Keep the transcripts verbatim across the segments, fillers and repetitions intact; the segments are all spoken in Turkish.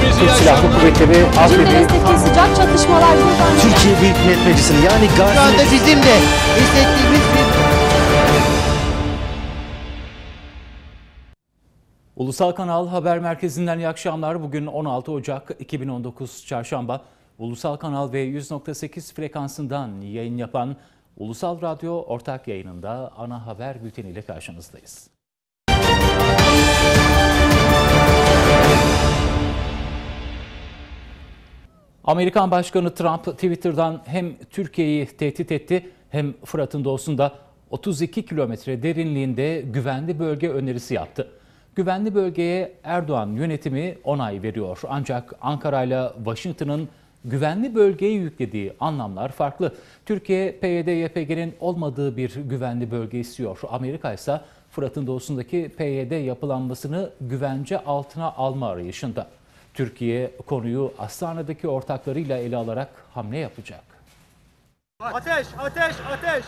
Türk Silahlı Kuvvetleri Menderes'teki sıcak çatışmalar buradan. Türkiye Büyük Millet Meclisi'nin yani Gazi... Şu anda bizim de hissettiğimiz bir... Ulusal Kanal Haber Merkezi'nden iyi akşamlar. Bugün on altı Ocak iki bin on dokuz Çarşamba. Ulusal Kanal ve yüz nokta sekiz frekansından yayın yapan Ulusal Radyo ortak yayınında ana haber bülteniyle karşınızdayız. Amerikan Başkanı Trump Twitter'dan hem Türkiye'yi tehdit etti hem Fırat'ın doğusunda otuz iki kilometre derinliğinde güvenli bölge önerisi yaptı. Güvenli bölgeye Erdoğan yönetimi onay veriyor. Ancak Ankara ile Washington'ın güvenli bölgeye yüklediği anlamlar farklı. Türkiye, P Y D Y P G'nin olmadığı bir güvenli bölge istiyor. Amerika ise Fırat'ın doğusundaki P Y D yapılanmasını güvence altına alma arayışında. Türkiye konuyu Astana'daki ortaklarıyla ele alarak hamle yapacak. Ateş, ateş, ateş!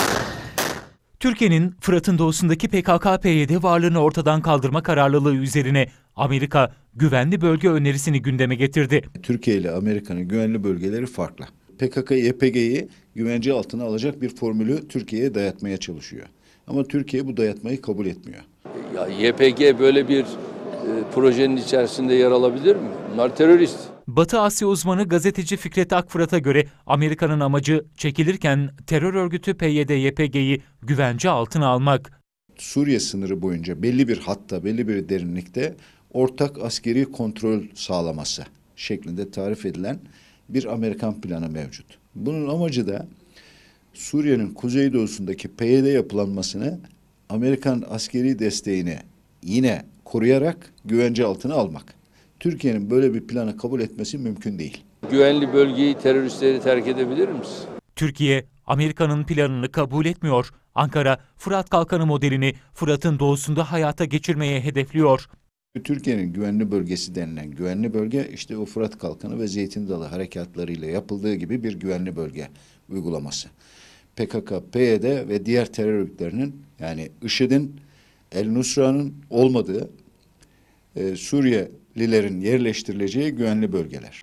Türkiye'nin Fırat'ın doğusundaki P K K P Y D varlığını ortadan kaldırma kararlılığı üzerine Amerika güvenli bölge önerisini gündeme getirdi. Türkiye ile Amerika'nın güvenli bölgeleri farklı. P K K Y P G'yi güvence altına alacak bir formülü Türkiye'ye dayatmaya çalışıyor. Ama Türkiye bu dayatmayı kabul etmiyor. Ya Y P G böyle bir e, projenin içerisinde yer alabilir mi? Bunlar terörist. Batı Asya uzmanı gazeteci Fikret Akfırat'a göre Amerika'nın amacı çekilirken terör örgütü P Y D Y P G'yi güvence altına almak. Suriye sınırı boyunca belli bir hatta, belli bir derinlikte ortak askeri kontrol sağlaması şeklinde tarif edilen bir Amerikan planı mevcut. Bunun amacı da Suriye'nin kuzeydoğusundaki P Y D yapılanmasını Amerikan askeri desteğini yine koruyarak güvence altına almak. Türkiye'nin böyle bir planı kabul etmesi mümkün değil. Güvenli bölgeyi teröristleri terk edebilir miyiz? Türkiye, Amerika'nın planını kabul etmiyor. Ankara, Fırat Kalkanı modelini Fırat'ın doğusunda hayata geçirmeye hedefliyor. Türkiye'nin güvenli bölgesi denilen güvenli bölge işte o Fırat Kalkanı ve Zeytin Dalı harekatlarıyla yapıldığı gibi bir güvenli bölge uygulaması. P K K, P Y D ve diğer terör örgütlerinin yani IŞİD'in, El Nusra'nın olmadığı e, Suriyelilerin yerleştirileceği güvenli bölgeler.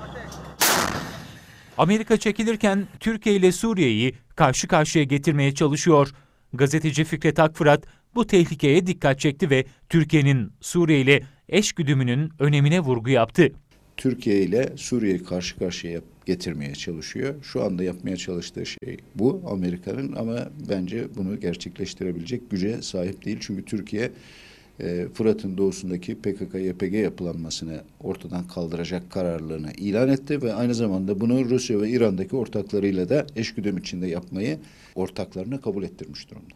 Amerika çekilirken Türkiye ile Suriye'yi karşı karşıya getirmeye çalışıyor. Gazeteci Fikret Akfırat bu tehlikeye dikkat çekti ve Türkiye'nin Suriye ile eşgüdümünün önemine vurgu yaptı. Türkiye ile Suriye'yi karşı karşıya getirmeye çalışıyor. Şu anda yapmaya çalıştığı şey bu Amerika'nın ama bence bunu gerçekleştirebilecek güce sahip değil. Çünkü Türkiye e, Fırat'ın doğusundaki P K K Y P G yapılanmasını ortadan kaldıracak kararlılığını ilan etti ve aynı zamanda bunu Rusya ve İran'daki ortaklarıyla da eşgüdüm içinde yapmayı ortaklarına kabul ettirmiş durumda.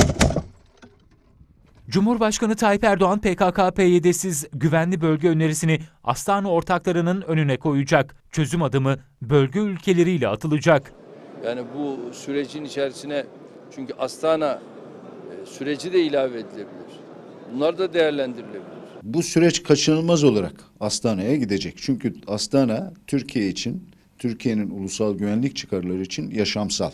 Cumhurbaşkanı Tayyip Erdoğan P K K P Y D'siz güvenli bölge önerisini Astana ortaklarının önüne koyacak. Çözüm adımı bölge ülkeleriyle atılacak. Yani bu sürecin içerisine çünkü Astana e, süreci de ilave edilebilir. Bunlar da değerlendirilebilir. Bu süreç kaçınılmaz olarak Astana'ya gidecek. Çünkü Astana Türkiye için, Türkiye'nin ulusal güvenlik çıkarları için yaşamsal.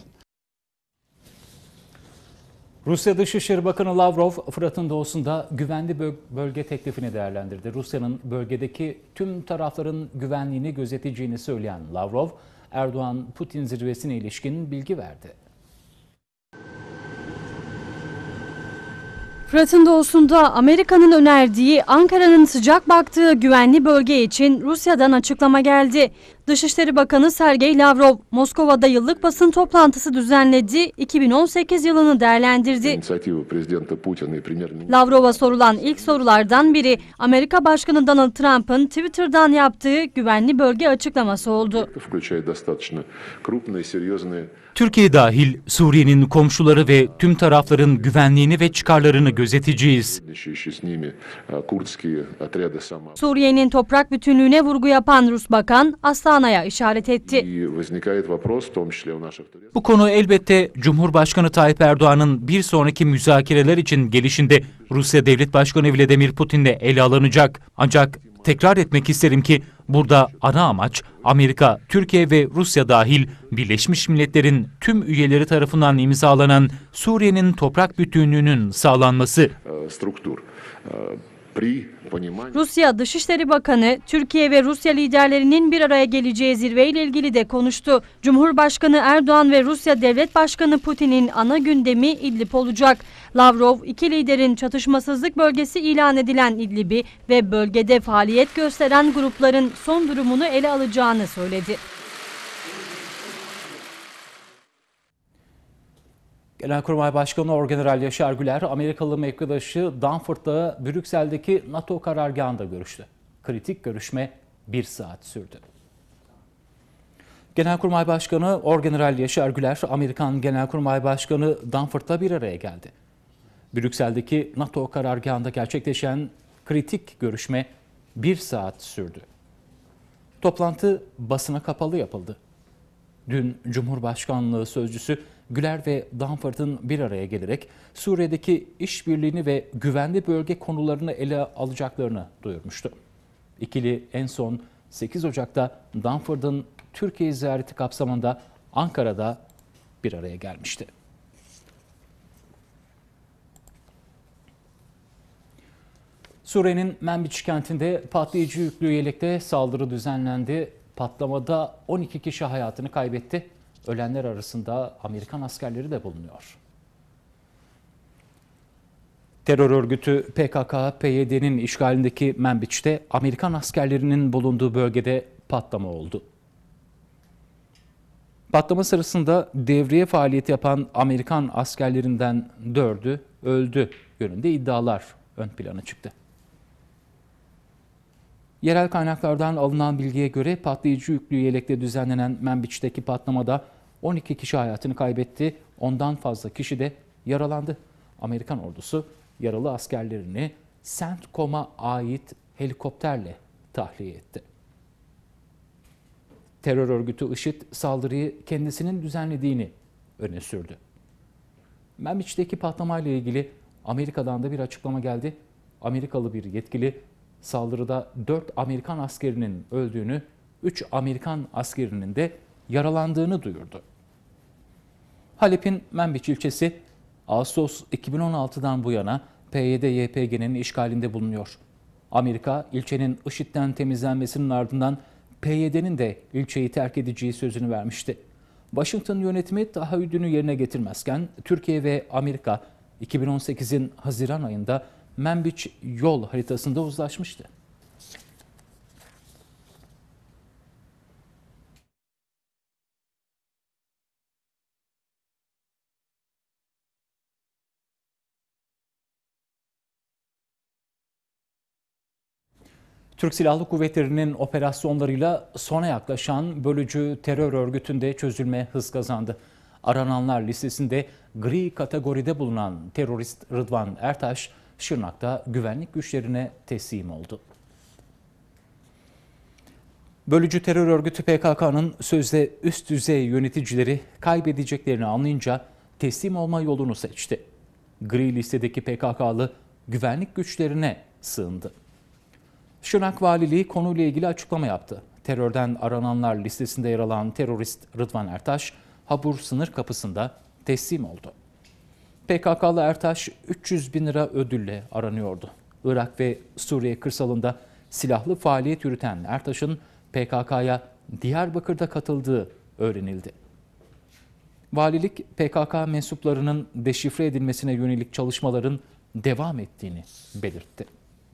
Rusya Dışişleri Bakanı Lavrov, Fırat'ın doğusunda güvenli bölge teklifini değerlendirdi. Rusya'nın bölgedeki tüm tarafların güvenliğini gözeteceğini söyleyen Lavrov, Erdoğan-Putin zirvesine ilişkin bilgi verdi. Fırat'ın doğusunda Amerika'nın önerdiği, Ankara'nın sıcak baktığı güvenli bölge için Rusya'dan açıklama geldi. Dışişleri Bakanı Sergey Lavrov, Moskova'da yıllık basın toplantısı düzenledi, iki bin on sekiz yılını değerlendirdi. Lavrov'a sorulan ilk sorulardan biri, Amerika Başkanı Donald Trump'ın Twitter'dan yaptığı güvenli bölge açıklaması oldu. Türkiye dahil Suriye'nin komşuları ve tüm tarafların güvenliğini ve çıkarlarını gözeteceğiz. Suriye'nin toprak bütünlüğüne vurgu yapan Rus bakan Astana'ya işaret etti. Bu konu elbette Cumhurbaşkanı Tayyip Erdoğan'ın bir sonraki müzakereler için gelişinde Rusya Devlet Başkanı Vladimir Putin'le ele alınacak. Ancak tekrar etmek isterim ki burada ana amaç Amerika, Türkiye ve Rusya dahil Birleşmiş Milletler'in tüm üyeleri tarafından imzalanan Suriye'nin toprak bütünlüğünün sağlanması. Rusya Dışişleri Bakanı, Türkiye ve Rusya liderlerinin bir araya geleceği zirveyle ilgili de konuştu. Cumhurbaşkanı Erdoğan ve Rusya Devlet Başkanı Putin'in ana gündemi İdlib olacak. Lavrov, iki liderin çatışmasızlık bölgesi ilan edilen İdlib'i ve bölgede faaliyet gösteren grupların son durumunu ele alacağını söyledi. Genelkurmay Başkanı Orgeneral Yaşar Güler, Amerikalı mevkidaşı Danforth'ta Brüksel'deki NATO karargahında görüştü. Kritik görüşme bir saat sürdü. Genelkurmay Başkanı Orgeneral Yaşar Güler, Amerikan Genelkurmay Başkanı Danforth'ta bir araya geldi. Brüksel'deki NATO karargahında gerçekleşen kritik görüşme bir saat sürdü. Toplantı basına kapalı yapıldı. Dün Cumhurbaşkanlığı Sözcüsü Güler ve Danforth'ın bir araya gelerek Suriye'deki işbirliğini ve güvenli bölge konularını ele alacaklarını duyurmuştu. İkili en son sekiz Ocak'ta Danforth'ın Türkiye ziyareti kapsamında Ankara'da bir araya gelmişti. Suriye'nin Manbij kentinde patlayıcı yüklü yelekte saldırı düzenlendi. Patlamada on iki kişi hayatını kaybetti. Ölenler arasında Amerikan askerleri de bulunuyor. Terör örgütü P K K P Y D'nin işgalindeki Manbij'te Amerikan askerlerinin bulunduğu bölgede patlama oldu. Patlama sırasında devriye faaliyeti yapan Amerikan askerlerinden dördü öldü yönünde iddialar ön plana çıktı. Yerel kaynaklardan alınan bilgiye göre patlayıcı yüklü yelekte düzenlenen Manbij'teki patlamada on iki kişi hayatını kaybetti, ondan fazla kişi de yaralandı. Amerikan ordusu yaralı askerlerini CENTCOM'a ait helikopterle tahliye etti. Terör örgütü IŞİD saldırıyı kendisinin düzenlediğini öne sürdü. Manbij'teki patlamayla ilgili Amerika'dan da bir açıklama geldi. Amerikalı bir yetkili saldırıda dört Amerikan askerinin öldüğünü, üç Amerikan askerinin de yaralandığını duyurdu. Halep'in Manbij ilçesi Ağustos iki bin on altıdan bu yana P Y D Y P G'nin işgalinde bulunuyor. Amerika ilçenin IŞİD'den temizlenmesinin ardından P Y D'nin de ilçeyi terk edeceği sözünü vermişti. Washington yönetimi taahhüdünü yerine getirmezken Türkiye ve Amerika iki bin on sekizin Haziran ayında Manbij yol haritasında uzlaşmıştı. Türk Silahlı Kuvvetleri'nin operasyonlarıyla sona yaklaşan bölücü terör örgütünde çözülme hız kazandı. Arananlar listesinde gri kategoride bulunan terörist Rıdvan Ertaş, Şırnak'ta güvenlik güçlerine teslim oldu. Bölücü terör örgütü P K K'nın sözde üst düzey yöneticileri kaybedeceklerini anlayınca teslim olma yolunu seçti. Gri listedeki P K K'lı güvenlik güçlerine sığındı. Şırnak Valiliği konuyla ilgili açıklama yaptı. Terörden arananlar listesinde yer alan terörist Rıdvan Ertaş, Habur sınır kapısında teslim oldu. P K K'lı Ertaş üç yüz bin lira ödülle aranıyordu. Irak ve Suriye kırsalında silahlı faaliyet yürüten Ertaş'ın P K K'ya Diyarbakır'da katıldığı öğrenildi. Valilik P K K mensuplarının deşifre edilmesine yönelik çalışmaların devam ettiğini belirtti.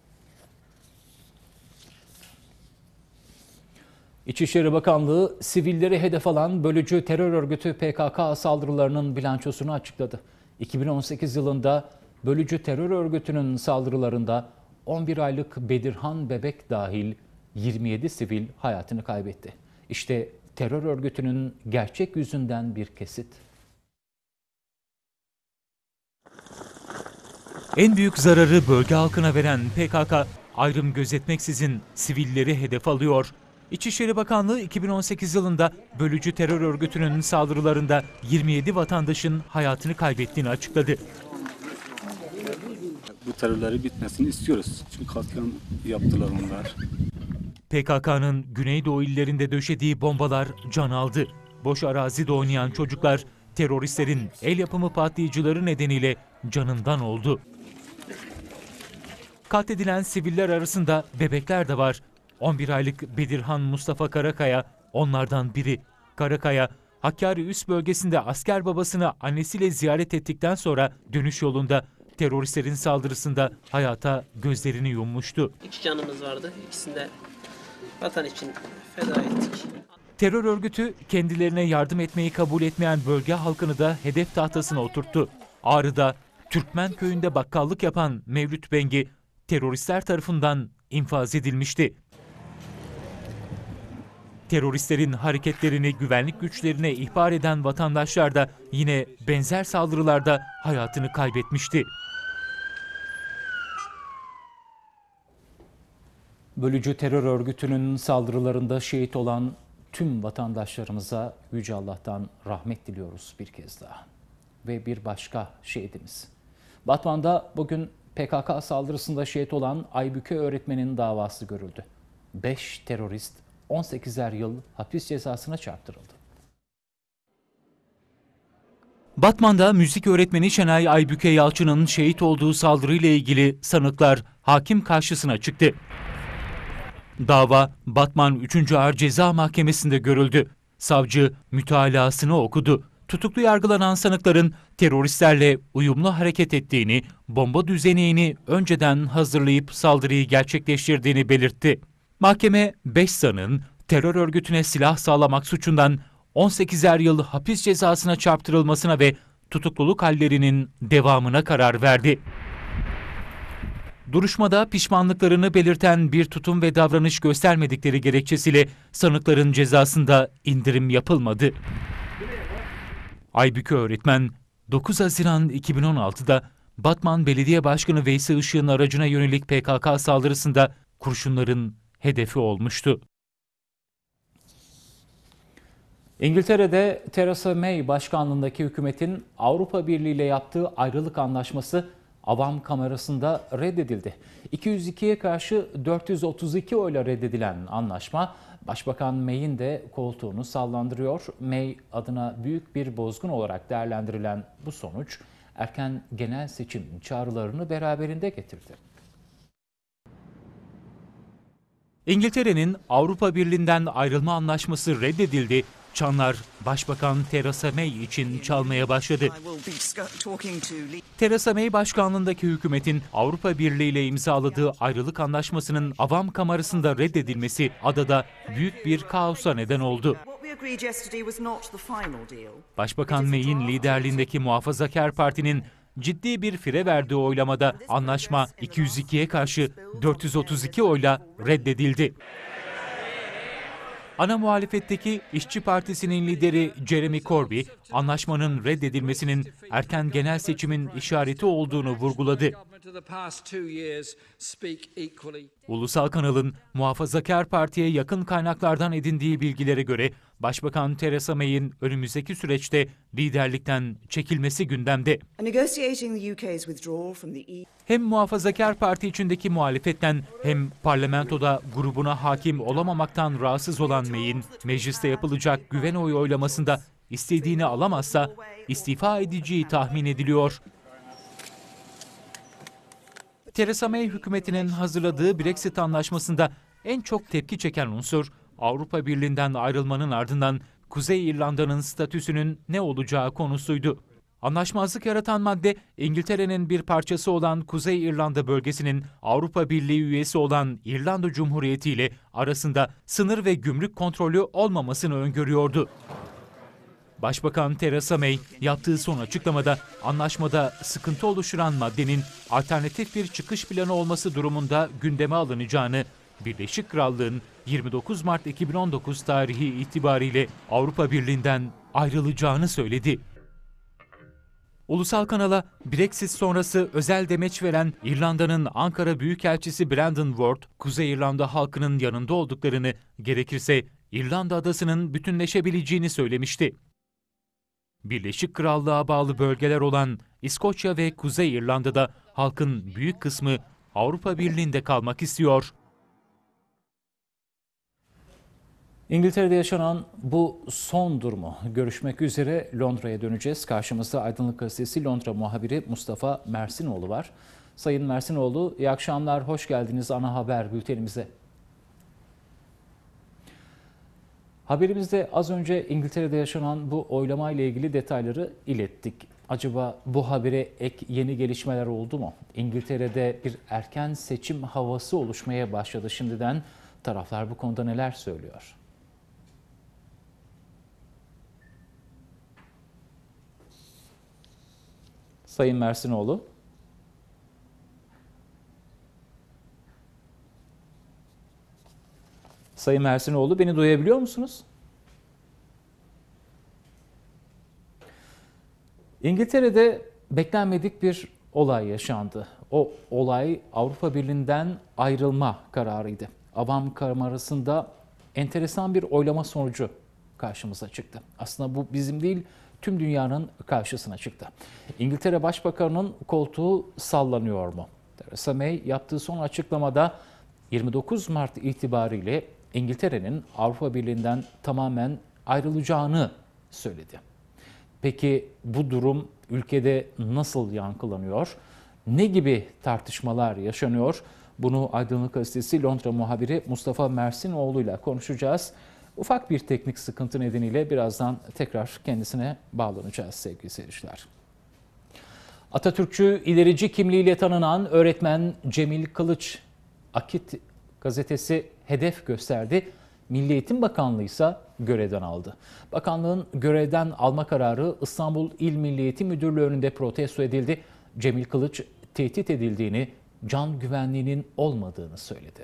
İçişleri Bakanlığı sivilleri hedef alan bölücü terör örgütü P K K saldırılarının bilançosunu açıkladı. iki bin on sekiz yılında bölücü terör örgütünün saldırılarında on bir aylık Bedirhan bebek dahil yirmi yedi sivil hayatını kaybetti. İşte terör örgütünün gerçek yüzünden bir kesit. En büyük zararı bölge halkına veren P K K ayrım gözetmeksizin sivilleri hedef alıyor. İçişleri Bakanlığı iki bin on sekiz yılında bölücü terör örgütünün saldırılarında yirmi yedi vatandaşın hayatını kaybettiğini açıkladı. Bu terörleri bitmesini istiyoruz. Çünkü katliam yaptılar onlar. P K K'nın Güneydoğu illerinde döşediği bombalar can aldı. Boş arazide oynayan çocuklar teröristlerin el yapımı patlayıcıları nedeniyle canından oldu. Katledilen siviller arasında bebekler de var. on bir aylık Bedirhan Mustafa Karakaya onlardan biri. Karakaya, Hakkari Üst bölgesinde asker babasını annesiyle ziyaret ettikten sonra dönüş yolunda teröristlerin saldırısında hayata gözlerini yummuştu. İki canımız vardı. İkisini de vatan için feda ettik. Terör örgütü kendilerine yardım etmeyi kabul etmeyen bölge halkını da hedef tahtasına oturttu. Ağrı'da Türkmen köyünde bakkallık yapan Mevlüt Bengi teröristler tarafından infaz edilmişti. Teröristlerin hareketlerini güvenlik güçlerine ihbar eden vatandaşlar da yine benzer saldırılarda hayatını kaybetmişti. Bölücü terör örgütünün saldırılarında şehit olan tüm vatandaşlarımıza Yüce Allah'tan rahmet diliyoruz bir kez daha. Ve bir başka şehidimiz. Batman'da bugün P K K saldırısında şehit olan Aybüke öğretmenin davası görüldü. beş terörist on sekizer yıl hapis cezasına çarptırıldı. Batman'da müzik öğretmeni Şenay Aybüke Yalçın'ın şehit olduğu saldırıyla ilgili sanıklar hakim karşısına çıktı. Dava Batman üçüncü Ağır Ceza Mahkemesi'nde görüldü. Savcı mütalasını okudu. Tutuklu yargılanan sanıkların teröristlerle uyumlu hareket ettiğini, bomba düzeneğini önceden hazırlayıp saldırıyı gerçekleştirdiğini belirtti. Mahkeme beş sanığın terör örgütüne silah sağlamak suçundan on sekizer yıl hapis cezasına çarptırılmasına ve tutukluluk hallerinin devamına karar verdi. Duruşmada pişmanlıklarını belirten bir tutum ve davranış göstermedikleri gerekçesiyle sanıkların cezasında indirim yapılmadı. Aybüke öğretmen dokuz Haziran iki bin on altıda Batman Belediye Başkanı Veysi Işık'ın aracına yönelik P K K saldırısında kurşunların hedefi olmuştu. İngiltere'de Theresa May başkanlığındaki hükümetin Avrupa Birliği ile yaptığı ayrılık anlaşması Avam Kamerası'nda reddedildi. iki yüz ikiye karşı dört yüz otuz iki oyla reddedilen anlaşma Başbakan May'in de koltuğunu sallandırıyor. May adına büyük bir bozgun olarak değerlendirilen bu sonuç erken genel seçim çağrılarını beraberinde getirdi. İngiltere'nin Avrupa Birliği'nden ayrılma anlaşması reddedildi. Çanlar Başbakan Theresa May için çalmaya başladı. Theresa May başkanlığındaki hükümetin Avrupa Birliği ile imzaladığı ayrılık anlaşmasının Avam Kamerası'nda reddedilmesi adada büyük bir kaosa neden oldu. Başbakan May'in liderliğindeki Muhafazakar Parti'nin ciddi bir fire verdiği oylamada anlaşma iki yüz ikiye karşı dört yüz otuz iki oyla reddedildi. Ana muhalefetteki İşçi Partisi'nin lideri Jeremy Corbyn, anlaşmanın reddedilmesinin erken genel seçimin işareti olduğunu vurguladı. Ulusal kanalın Muhafazakar Parti'ye yakın kaynaklardan edindiği bilgilere göre Başbakan Theresa May'in önümüzdeki süreçte liderlikten çekilmesi gündemde. Hem Muhafazakar Parti içindeki muhalefetten hem parlamentoda grubuna hakim olamamaktan rahatsız olan May'in mecliste yapılacak güven oyu oylamasında istediğini alamazsa istifa edeceği tahmin ediliyor. Theresa May hükümetinin hazırladığı Brexit anlaşmasında en çok tepki çeken unsur Avrupa Birliği'nden ayrılmanın ardından Kuzey İrlanda'nın statüsünün ne olacağı konusuydu. Anlaşmazlık yaratan madde İngiltere'nin bir parçası olan Kuzey İrlanda bölgesinin Avrupa Birliği üyesi olan İrlanda Cumhuriyeti ile arasında sınır ve gümrük kontrolü olmamasını öngörüyordu. Başbakan Theresa May yaptığı son açıklamada anlaşmada sıkıntı oluşturan maddenin alternatif bir çıkış planı olması durumunda gündeme alınacağını, Birleşik Krallığın yirmi dokuz Mart iki bin on dokuz tarihi itibariyle Avrupa Birliği'nden ayrılacağını söyledi. Ulusal kanala Brexit sonrası özel demeç veren İrlanda'nın Ankara Büyükelçisi Brandon Ward, Kuzey İrlanda halkının yanında olduklarını, gerekirse İrlanda adasının bütünleşebileceğini söylemişti. Birleşik Krallığa bağlı bölgeler olan İskoçya ve Kuzey İrlanda'da halkın büyük kısmı Avrupa Birliği'nde kalmak istiyor. İngiltere'de yaşanan bu son durumu görüşmek üzere Londra'ya döneceğiz. Karşımızda Aydınlık Gazetesi Londra muhabiri Mustafa Mersinoğlu var. Sayın Mersinoğlu, iyi akşamlar, hoş geldiniz ana haber bültenimize. Haberimizde az önce İngiltere'de yaşanan bu oylama ile ilgili detayları ilettik. Acaba bu habere ek yeni gelişmeler oldu mu? İngiltere'de bir erken seçim havası oluşmaya başladı şimdiden. Taraflar bu konuda neler söylüyor? Sayın Mersinoğlu. Sayın Mersinoğlu, beni duyabiliyor musunuz? İngiltere'de beklenmedik bir olay yaşandı. O olay Avrupa Birliği'nden ayrılma kararıydı. Avam Kamerası'nda enteresan bir oylama sonucu karşımıza çıktı. Aslında bu bizim değil, tüm dünyanın karşısına çıktı. İngiltere Başbakanı'nın koltuğu sallanıyor mu? Theresa May yaptığı son açıklamada yirmi dokuz Mart itibariyle İngiltere'nin Avrupa Birliği'nden tamamen ayrılacağını söyledi. Peki bu durum ülkede nasıl yankılanıyor? Ne gibi tartışmalar yaşanıyor? Bunu Aydınlık Gazetesi Londra muhabiri Mustafa Mersinoğlu ile konuşacağız. Ufak bir teknik sıkıntı nedeniyle birazdan tekrar kendisine bağlanacağız sevgili seyirciler. Atatürkçü ilerici kimliğiyle tanınan öğretmen Cemil Kılıç, Akit gazetesi hedef gösterdi. Milli Eğitim Bakanlığı ise görevden aldı. Bakanlığın görevden alma kararı İstanbul İl Milli Eğitim Müdürlüğü önünde protesto edildi. Cemil Kılıç tehdit edildiğini, can güvenliğinin olmadığını söyledi.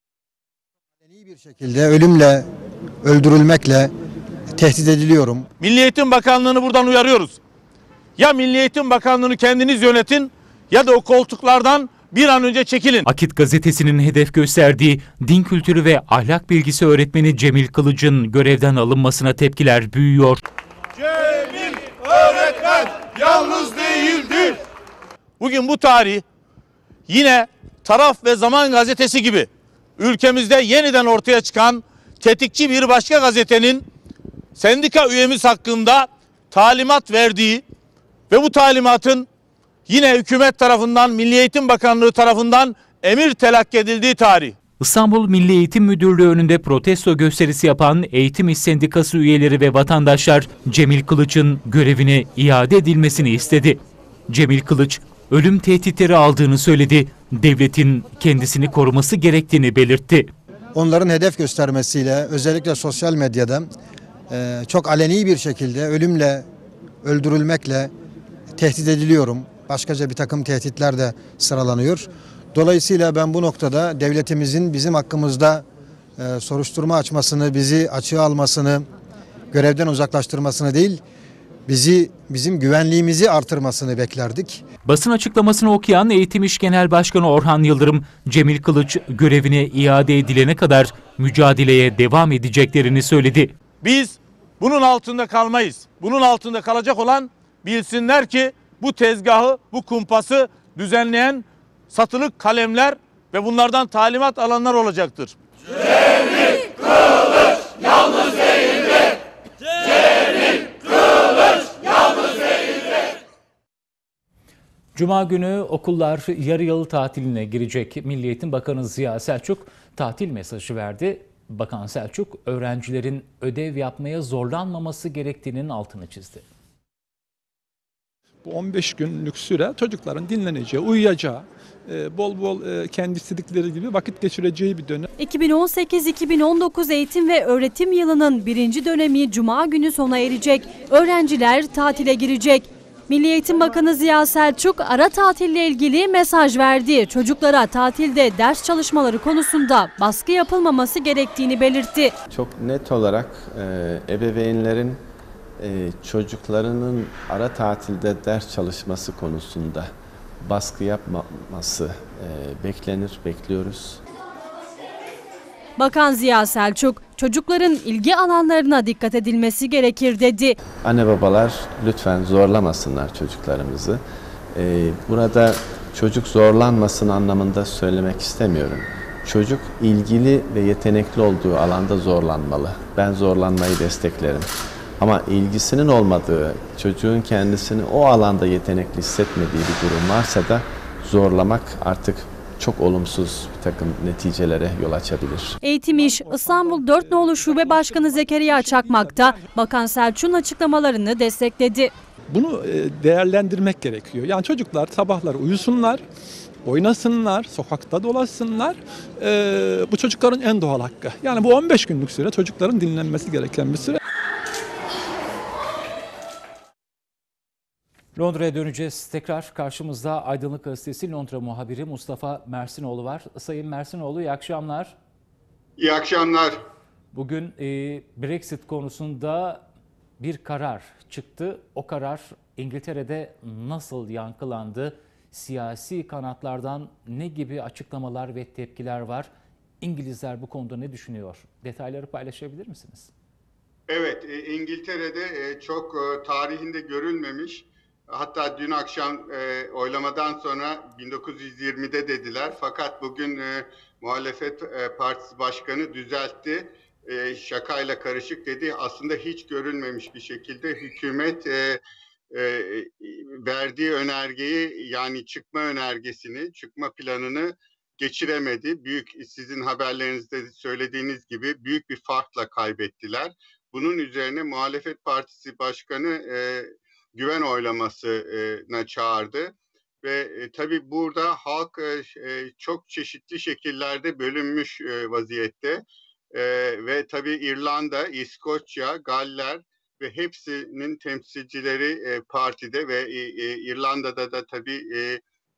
İyi bir şekilde ölümle, öldürülmekle tehdit ediliyorum. Milli Eğitim Bakanlığı'nı buradan uyarıyoruz. Ya Milli Eğitim Bakanlığı'nı kendiniz yönetin ya da o koltuklardan bir an önce çekilin. Akit gazetesinin hedef gösterdiği din kültürü ve ahlak bilgisi öğretmeni Cemil Kılıç'ın görevden alınmasına tepkiler büyüyor. Cemil öğretmen yalnız değildir. Bugün bu tarih yine Taraf ve Zaman gazetesi gibi ülkemizde yeniden ortaya çıkan tetikçi bir başka gazetenin sendika üyemiz hakkında talimat verdiği ve bu talimatın yine hükümet tarafından, Milli Eğitim Bakanlığı tarafından emir telakki edildiği tarih. İstanbul Milli Eğitim Müdürlüğü önünde protesto gösterisi yapan Eğitim İş Sendikası üyeleri ve vatandaşlar Cemil Kılıç'ın görevine iade edilmesini istedi. Cemil Kılıç, ölüm tehditleri aldığını söyledi, devletin kendisini koruması gerektiğini belirtti. Onların hedef göstermesiyle özellikle sosyal medyada çok aleni bir şekilde ölümle, öldürülmekle tehdit ediliyorum. Başkaca bir takım tehditler de sıralanıyor. Dolayısıyla ben bu noktada devletimizin bizim hakkımızda e, soruşturma açmasını, bizi açığa almasını, görevden uzaklaştırmasını değil, bizi bizim güvenliğimizi artırmasını beklerdik. Basın açıklamasını okuyan Eğitim İş Genel Başkanı Orhan Yıldırım, Cemil Kılıç görevine iade edilene kadar mücadeleye devam edeceklerini söyledi. Biz bunun altında kalmayız. Bunun altında kalacak olan bilsinler ki bu tezgahı, bu kumpası düzenleyen satılık kalemler ve bunlardan talimat alanlar olacaktır. Cemil Kılıç yalnız değildir. Cemil Kılıç yalnız değildir. Cuma günü okullar yarı yıl tatiline girecek. Milli Eğitim Bakanı Ziya Selçuk tatil mesajı verdi. Bakan Selçuk öğrencilerin ödev yapmaya zorlanmaması gerektiğinin altını çizdi. Bu on beş günlük süre çocukların dinleneceği, uyuyacağı, bol bol kendi istedikleri gibi vakit geçireceği bir dönem. iki bin on sekiz iki bin on dokuz eğitim ve öğretim yılının birinci dönemi Cuma günü sona erecek. Öğrenciler tatile girecek. Milli Eğitim Bakanı Ziya Selçuk ara tatille ilgili mesaj verdi. Çocuklara tatilde ders çalışmaları konusunda baskı yapılmaması gerektiğini belirtti. Çok net olarak e, ebeveynlerin e, çocuklarının ara tatilde ders çalışması konusunda baskı yapmaması e, beklenir, bekliyoruz. Bakan Ziya Selçuk, çocukların ilgi alanlarına dikkat edilmesi gerekir dedi. Anne babalar lütfen zorlamasınlar çocuklarımızı. Ee, burada çocuk zorlanmasın anlamında söylemek istemiyorum. Çocuk ilgili ve yetenekli olduğu alanda zorlanmalı. Ben zorlanmayı desteklerim. Ama ilgisinin olmadığı, çocuğun kendisini o alanda yetenekli hissetmediği bir durum varsa da zorlamak artık çok olumsuz bir takım neticelere yol açabilir. Eğitim İş İstanbul dört Nolu Şube Başkanı Zekeriya Çakmak da Bakan Selçuk'un açıklamalarını destekledi. Bunu değerlendirmek gerekiyor. Yani çocuklar sabahları uyusunlar, oynasınlar, sokakta dolaşsınlar. Ee, bu çocukların en doğal hakkı. Yani bu on beş günlük süre çocukların dinlenmesi gereken bir süre. Londra'ya döneceğiz. Tekrar karşımızda Aydınlık Gazetesi Londra muhabiri Mustafa Mersinoğlu var. Sayın Mersinoğlu, iyi akşamlar. İyi akşamlar. Bugün e, Brexit konusunda bir karar çıktı. O karar İngiltere'de nasıl yankılandı? Siyasi kanatlardan ne gibi açıklamalar ve tepkiler var? İngilizler bu konuda ne düşünüyor? Detayları paylaşabilir misiniz? Evet, İngiltere'de çok tarihinde görülmemiş, hatta dün akşam e, oylamadan sonra bin dokuz yüz yirmide dediler. Fakat bugün e, muhalefet e, partisi başkanı düzeltti. E, şakayla karışık dedi. Aslında hiç görülmemiş bir şekilde hükümet e, e, verdiği önergeyi, yani çıkma önergesini, çıkma planını geçiremedi. Büyük, sizin haberlerinizde söylediğiniz gibi büyük bir farkla kaybettiler. Bunun üzerine muhalefet partisi başkanı e, güven oylamasına çağırdı ve e, tabii burada halk e, çok çeşitli şekillerde bölünmüş e, vaziyette e, ve tabii İrlanda, İskoçya, Galler ve hepsinin temsilcileri e, partide ve e, e, İrlanda'da da tabii e,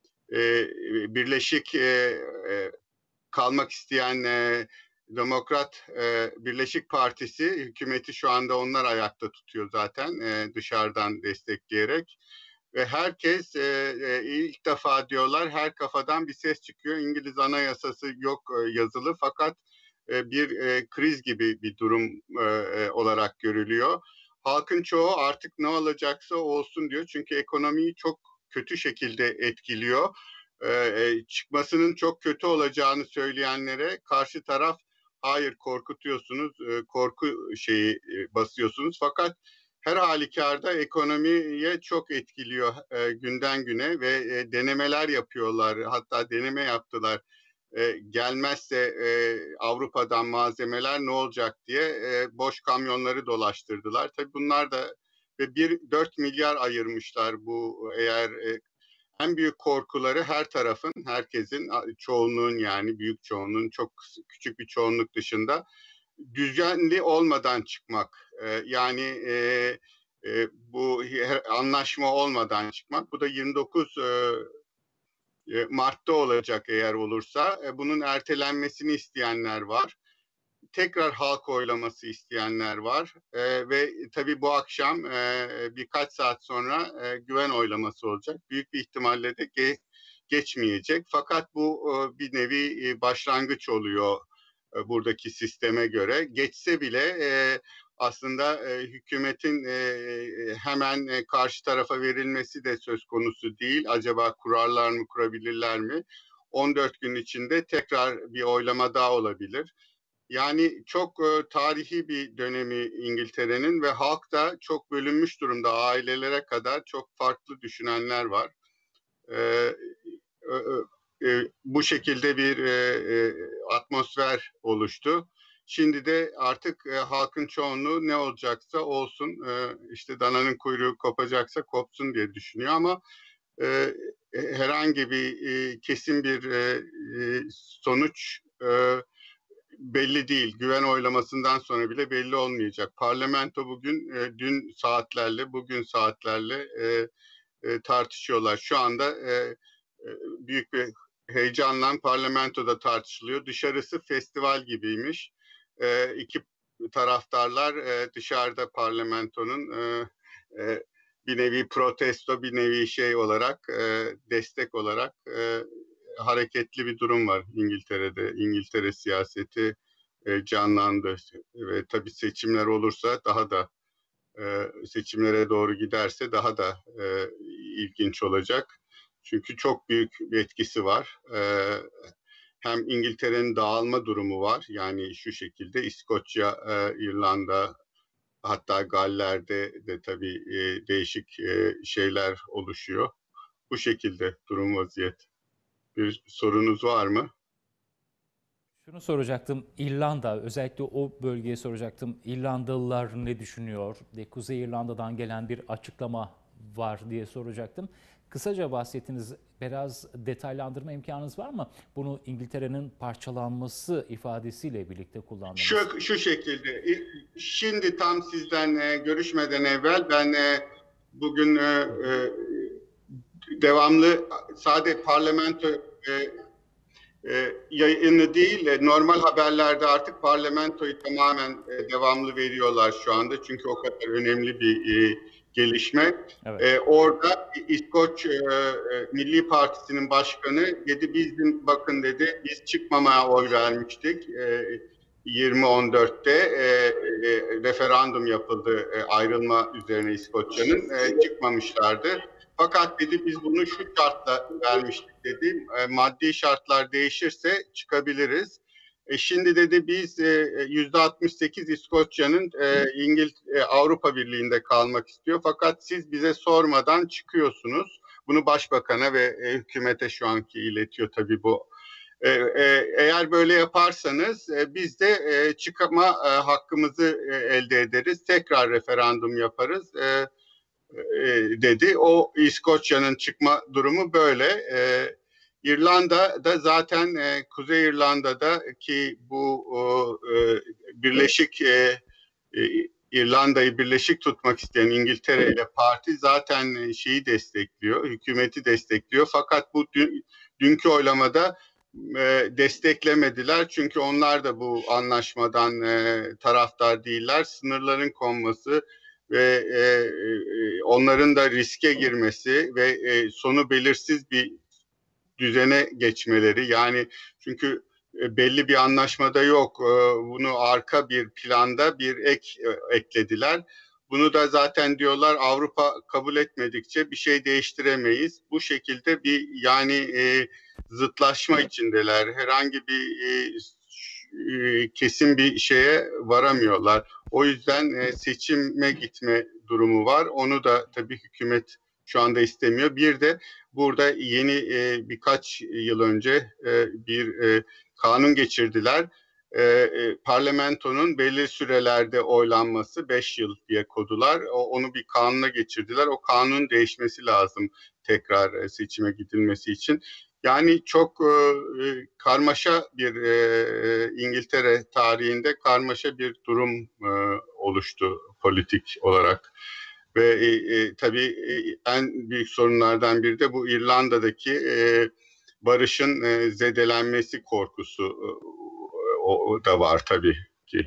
e, birleşik e, e, kalmak isteyen e, Demokrat e, Birleşik Partisi, hükümeti şu anda onlar ayakta tutuyor zaten e, dışarıdan destekleyerek. Ve herkes e, e, ilk defa diyorlar, her kafadan bir ses çıkıyor. İngiliz Anayasası yok e, yazılı, fakat e, bir e, kriz gibi bir durum e, e, olarak görülüyor. Halkın çoğu artık ne olacaksa olsun diyor. Çünkü ekonomiyi çok kötü şekilde etkiliyor. E, çıkmasının çok kötü olacağını söyleyenlere karşı taraf hayır, korkutuyorsunuz, korku şeyi basıyorsunuz. Fakat her halükarda ekonomiye çok etkiliyor günden güne ve denemeler yapıyorlar. Hatta deneme yaptılar. Gelmezse Avrupa'dan malzemeler ne olacak diye boş kamyonları dolaştırdılar. Tabii bunlar da ve bir dört milyar ayırmışlar bu, eğer en büyük korkuları her tarafın, herkesin, çoğunluğun, yani büyük çoğunluğun, çok küçük bir çoğunluk dışında düzenli olmadan çıkmak. Ee, yani e, e, bu anlaşma olmadan çıkmak. Bu da yirmi dokuz Mart'ta olacak eğer olursa. E, bunun ertelenmesini isteyenler var. Tekrar halk oylaması isteyenler var ee, ve tabii bu akşam e, birkaç saat sonra e, güven oylaması olacak. Büyük bir ihtimalle de ge- geçmeyecek. Fakat bu e, bir nevi e, başlangıç oluyor e, buradaki sisteme göre. Geçse bile e, aslında e, hükümetin e, hemen e, karşı tarafa verilmesi de söz konusu değil. Acaba kurarlar mı, kurabilirler mi? on dört gün içinde tekrar bir oylama daha olabilir. Yani çok e, tarihi bir dönemi İngiltere'nin ve halk da çok bölünmüş durumda. Ailelere kadar çok farklı düşünenler var. E, e, e, bu şekilde bir e, e, atmosfer oluştu. Şimdi de artık e, halkın çoğunluğu ne olacaksa olsun, e, işte dananın kuyruğu kopacaksa kopsun diye düşünüyor ama e, herhangi bir e, kesin bir e, e, sonuç e, belli değil. Güven oylamasından sonra bile belli olmayacak. Parlamento bugün, e, dün saatlerle, bugün saatlerle e, e, tartışıyorlar. Şu anda e, e, büyük bir heyecanla parlamentoda tartışılıyor. Dışarısı festival gibiymiş. E, iki taraftarlar e, dışarıda parlamentonun e, e, bir nevi protesto, bir nevi şey olarak, e, destek olarak e, hareketli bir durum var İngiltere'de. İngiltere siyaseti e, canlandı ve tabii seçimler olursa daha da e, seçimlere doğru giderse daha da e, ilginç olacak. Çünkü çok büyük bir etkisi var. E, hem İngiltere'nin dağılma durumu var. Yani şu şekilde İskoçya, e, İrlanda, hatta Galler'de de tabii e, değişik e, şeyler oluşuyor. Bu şekilde durum, vaziyet. bir sorunuz var mı? Şunu soracaktım, İrlanda, özellikle o bölgeye soracaktım. İrlandalılar ne düşünüyor? Kuzey İrlanda'dan gelen bir açıklama var diye soracaktım. Kısaca bahsettiniz, biraz detaylandırma imkanınız var mı? Bunu İngiltere'nin parçalanması ifadesiyle birlikte kullandınız. Şu, şu şekilde, şimdi tam sizden e, görüşmeden evvel ben e, bugün e, e, devamlı sadece parlamento e, e, yayını değil, e, normal haberlerde artık parlamentoyu tamamen e, devamlı veriyorlar şu anda. Çünkü o kadar önemli bir e, gelişme. Evet. E, orada İskoç e, e, Milli Partisi'nin başkanı dedi, biz bakın dedi, biz çıkmamaya oy vermiştik. E, yirmi on dörtte e, e, referandum yapıldı e, ayrılma üzerine İskoçya'nın. E, çıkmamışlardı. Fakat dedi biz bunu şu şartla vermiştik dedi. E, maddi şartlar değişirse çıkabiliriz. E, şimdi dedi biz yüzde altmış sekiz İskoçya'nın e, İngiliz e, Avrupa Birliği'nde kalmak istiyor. Fakat siz bize sormadan çıkıyorsunuz. Bunu başbakana ve e, hükümete şu anki iletiyor tabii bu. E, e, eğer böyle yaparsanız e, biz de e, çıkma e, hakkımızı e, elde ederiz. Tekrar referandum yaparız. E, dedi. O İskoçya'nın çıkma durumu böyle. Ee, İrlanda'da zaten e, Kuzey İrlanda'da ki bu o, e, birleşik e, e, İrlanda'yı birleşik tutmak isteyen İngiltere ile parti zaten şeyi destekliyor, hükümeti destekliyor. Fakat bu dün, dünkü oylamada e, desteklemediler. Çünkü onlar da bu anlaşmadan e, taraftar değiller. Sınırların konması ve e, e, onların da riske girmesi ve e, sonu belirsiz bir düzene geçmeleri, yani çünkü e, belli bir anlaşmada yok, e, bunu arka bir planda bir ek e, eklediler. Bunu da zaten diyorlar Avrupa kabul etmedikçe bir şey değiştiremeyiz. Bu şekilde bir yani e, zıtlaşma içindeler. Herhangi bir e, e, kesin bir şeye varamıyorlar. O yüzden e, seçime gitme durumu var. Onu da tabii hükümet şu anda istemiyor. Bir de burada yeni e, birkaç yıl önce e, bir e, kanun geçirdiler. E, e, parlamentonun belli sürelerde oylanması, beş yıl diye kodular. O, onu bir kanuna geçirdiler. O kanun değişmesi lazım tekrar e, seçime gidilmesi için. Yani çok e, karmaşa bir e, İngiltere tarihinde karmaşa bir durum e, oluştu politik olarak. Ve e, e, tabii e, en büyük sorunlardan biri de bu İrlanda'daki e, barışın e, zedelenmesi korkusu e, o, o da var tabii ki.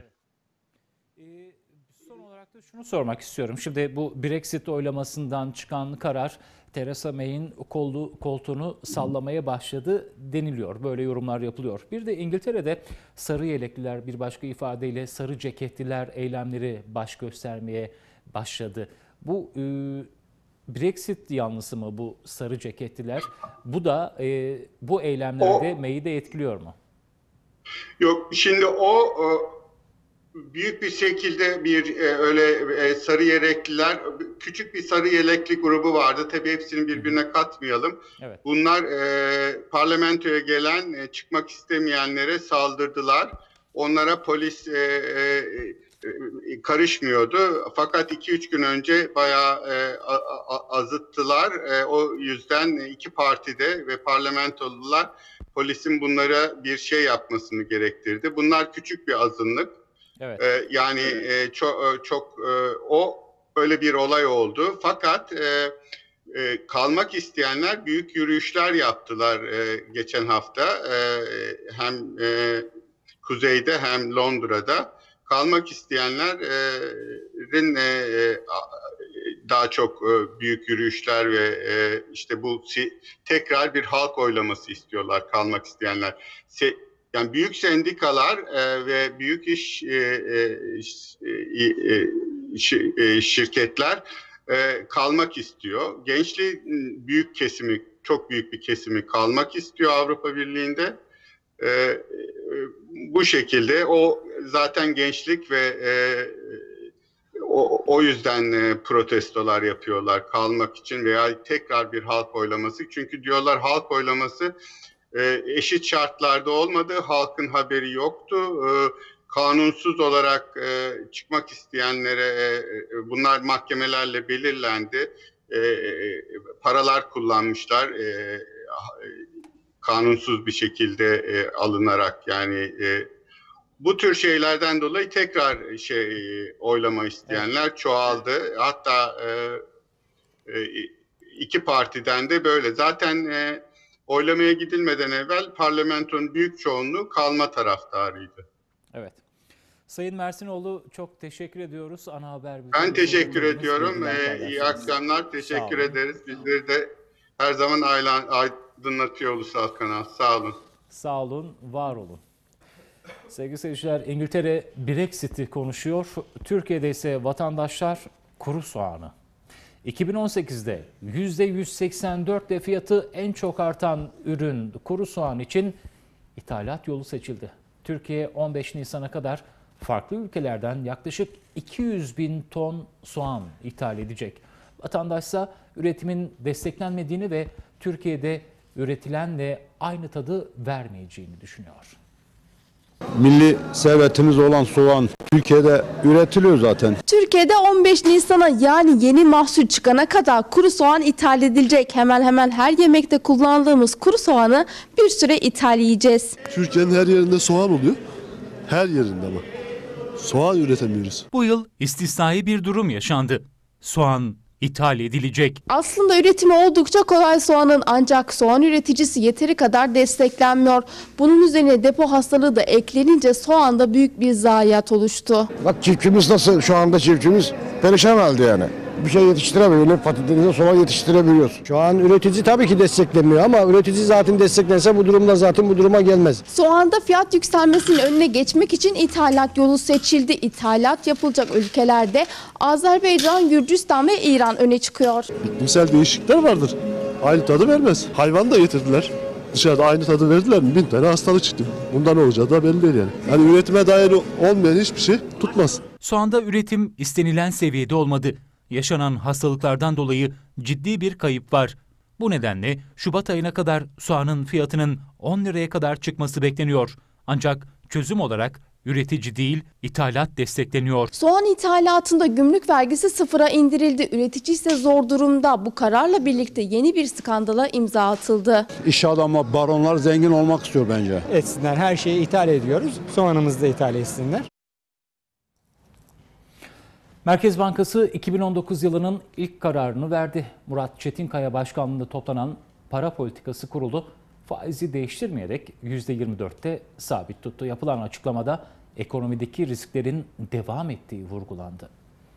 Son olarak da şunu sormak istiyorum. Şimdi bu Brexit oylamasından çıkan karar Theresa May'in kolu, koltuğunu sallamaya başladı deniliyor. Böyle yorumlar yapılıyor. Bir de İngiltere'de sarı yelekliler, bir başka ifadeyle sarı ceketliler eylemleri baş göstermeye başladı. Bu e, Brexit yanlısı mı bu sarı ceketliler? Bu da e, bu eylemlerde May'i de etkiliyor mu? Yok, şimdi o, o büyük bir şekilde bir e, öyle e, sarı yelekliler, küçük bir sarı yelekli grubu vardı. Tabii hepsini birbirine katmayalım. Evet. Bunlar e, parlamentoya gelen, e, çıkmak istemeyenlere saldırdılar. Onlara polis e, e, e, karışmıyordu. Fakat iki üç gün önce bayağı e, a, a, azıttılar. E, o yüzden iki partide ve parlamentolular polisin bunlara bir şey yapmasını gerektirdi. Bunlar küçük bir azınlık. Evet. Ee, yani e, çok çok e, o öyle bir olay oldu. Fakat e, e, kalmak isteyenler büyük yürüyüşler yaptılar e, geçen hafta. E, hem e, kuzeyde hem Londra'da. Kalmak isteyenlerin e, e, daha çok e, büyük yürüyüşler ve e, işte bu si, tekrar bir halk oylaması istiyorlar kalmak isteyenler. Se, Yani büyük sendikalar e, ve büyük iş e, e, e, şirketler e, kalmak istiyor. Gençliğin büyük kesimi, çok büyük bir kesimi kalmak istiyor Avrupa Birliği'nde. E, e, bu şekilde o zaten gençlik ve e, o, o yüzden e, protestolar yapıyorlar kalmak için veya tekrar bir halk oylaması. Çünkü diyorlar halk oylaması e, eşit şartlarda olmadı, halkın haberi yoktu. E, kanunsuz olarak e, çıkmak isteyenlere e, bunlar mahkemelerle belirlendi. E, paralar kullanmışlar e, kanunsuz bir şekilde e, alınarak yani e, bu tür şeylerden dolayı tekrar şey oylama isteyenler çoğaldı. Hatta e, e, iki partiden de böyle. Zaten e, oylamaya gidilmeden evvel parlamentonun büyük çoğunluğu kalma taraftarıydı. Evet. Sayın Mersinoğlu çok teşekkür ediyoruz. Ana haber. Ben teşekkür ediyorum. Ee, iyi akşamlar. Teşekkür ederiz. Bizleri de her zaman aydınlatıyor Ulusal Kanal. Sağ olun. Sağ olun, var olun. Sevgili seyirciler, İngiltere Brexit'i konuşuyor. Türkiye'de ise vatandaşlar kuru soğanı. iki bin on sekizde yüzde yüz seksen dört ile fiyatı en çok artan ürün kuru soğan için ithalat yolu seçildi. Türkiye on beş Nisan'a kadar farklı ülkelerden yaklaşık iki yüz bin ton soğan ithal edecek. Vatandaşsa üretimin desteklenmediğini ve Türkiye'de üretilenle aynı tadı vermeyeceğini düşünüyor. Milli servetimiz olan soğan Türkiye'de üretiliyor zaten. Türkiye'de on beş Nisan'a yani yeni mahsul çıkana kadar kuru soğan ithal edilecek. Hemen hemen her yemekte kullandığımız kuru soğanı bir süre ithal yiyeceğiz. Türkiye'nin her yerinde soğan oluyor. Her yerinde ama. Soğan üretemiyoruz. Bu yıl istisnai bir durum yaşandı. Soğan ithal edilecek. Aslında üretimi oldukça kolay soğanın, ancak soğan üreticisi yeteri kadar desteklenmiyor. Bunun üzerine depo hastalığı da eklenince soğanda büyük bir zayiat oluştu. Bak çiftçimiz nasıl, şu anda çiftçimiz perişan halde yani. Bir şey yetiştiremiyor. Ne patatesine soğan yetiştirebiliyoruz. Şu an üretici tabii ki desteklemiyor ama üretici zaten desteklense bu durumda zaten bu duruma gelmez. Soğanda fiyat yükselmesinin önüne geçmek için ithalat yolu seçildi. İthalat yapılacak ülkelerde Azerbaycan, Gürcistan ve İran öne çıkıyor. İklimsel değişiklikler vardır. Aynı tadı vermez. Hayvan da getirdiler. Dışarıda aynı tadı verdiler mi bin tane hastalık çıktı. Bundan ne olacağı da belli değil yani. Yani üretime dair olmayan hiçbir şey tutmaz. Soğanda üretim istenilen seviyede olmadı. Yaşanan hastalıklardan dolayı ciddi bir kayıp var. Bu nedenle Şubat ayına kadar soğanın fiyatının on liraya kadar çıkması bekleniyor. Ancak çözüm olarak üretici değil, ithalat destekleniyor. Soğan ithalatında gümrük vergisi sıfıra indirildi. Üretici ise zor durumda. Bu kararla birlikte yeni bir skandala imza atıldı. İş adamı, baronlar zengin olmak istiyor bence. Etsinler, her şeyi ithal ediyoruz. Soğanımızı da ithal etsinler. Merkez Bankası iki bin on dokuz yılının ilk kararını verdi. Murat Çetinkaya başkanlığında toplanan Para Politikası Kurulu faizi değiştirmeyerek yüzde yirmi dörtte sabit tuttu. Yapılan açıklamada ekonomideki risklerin devam ettiği vurgulandı.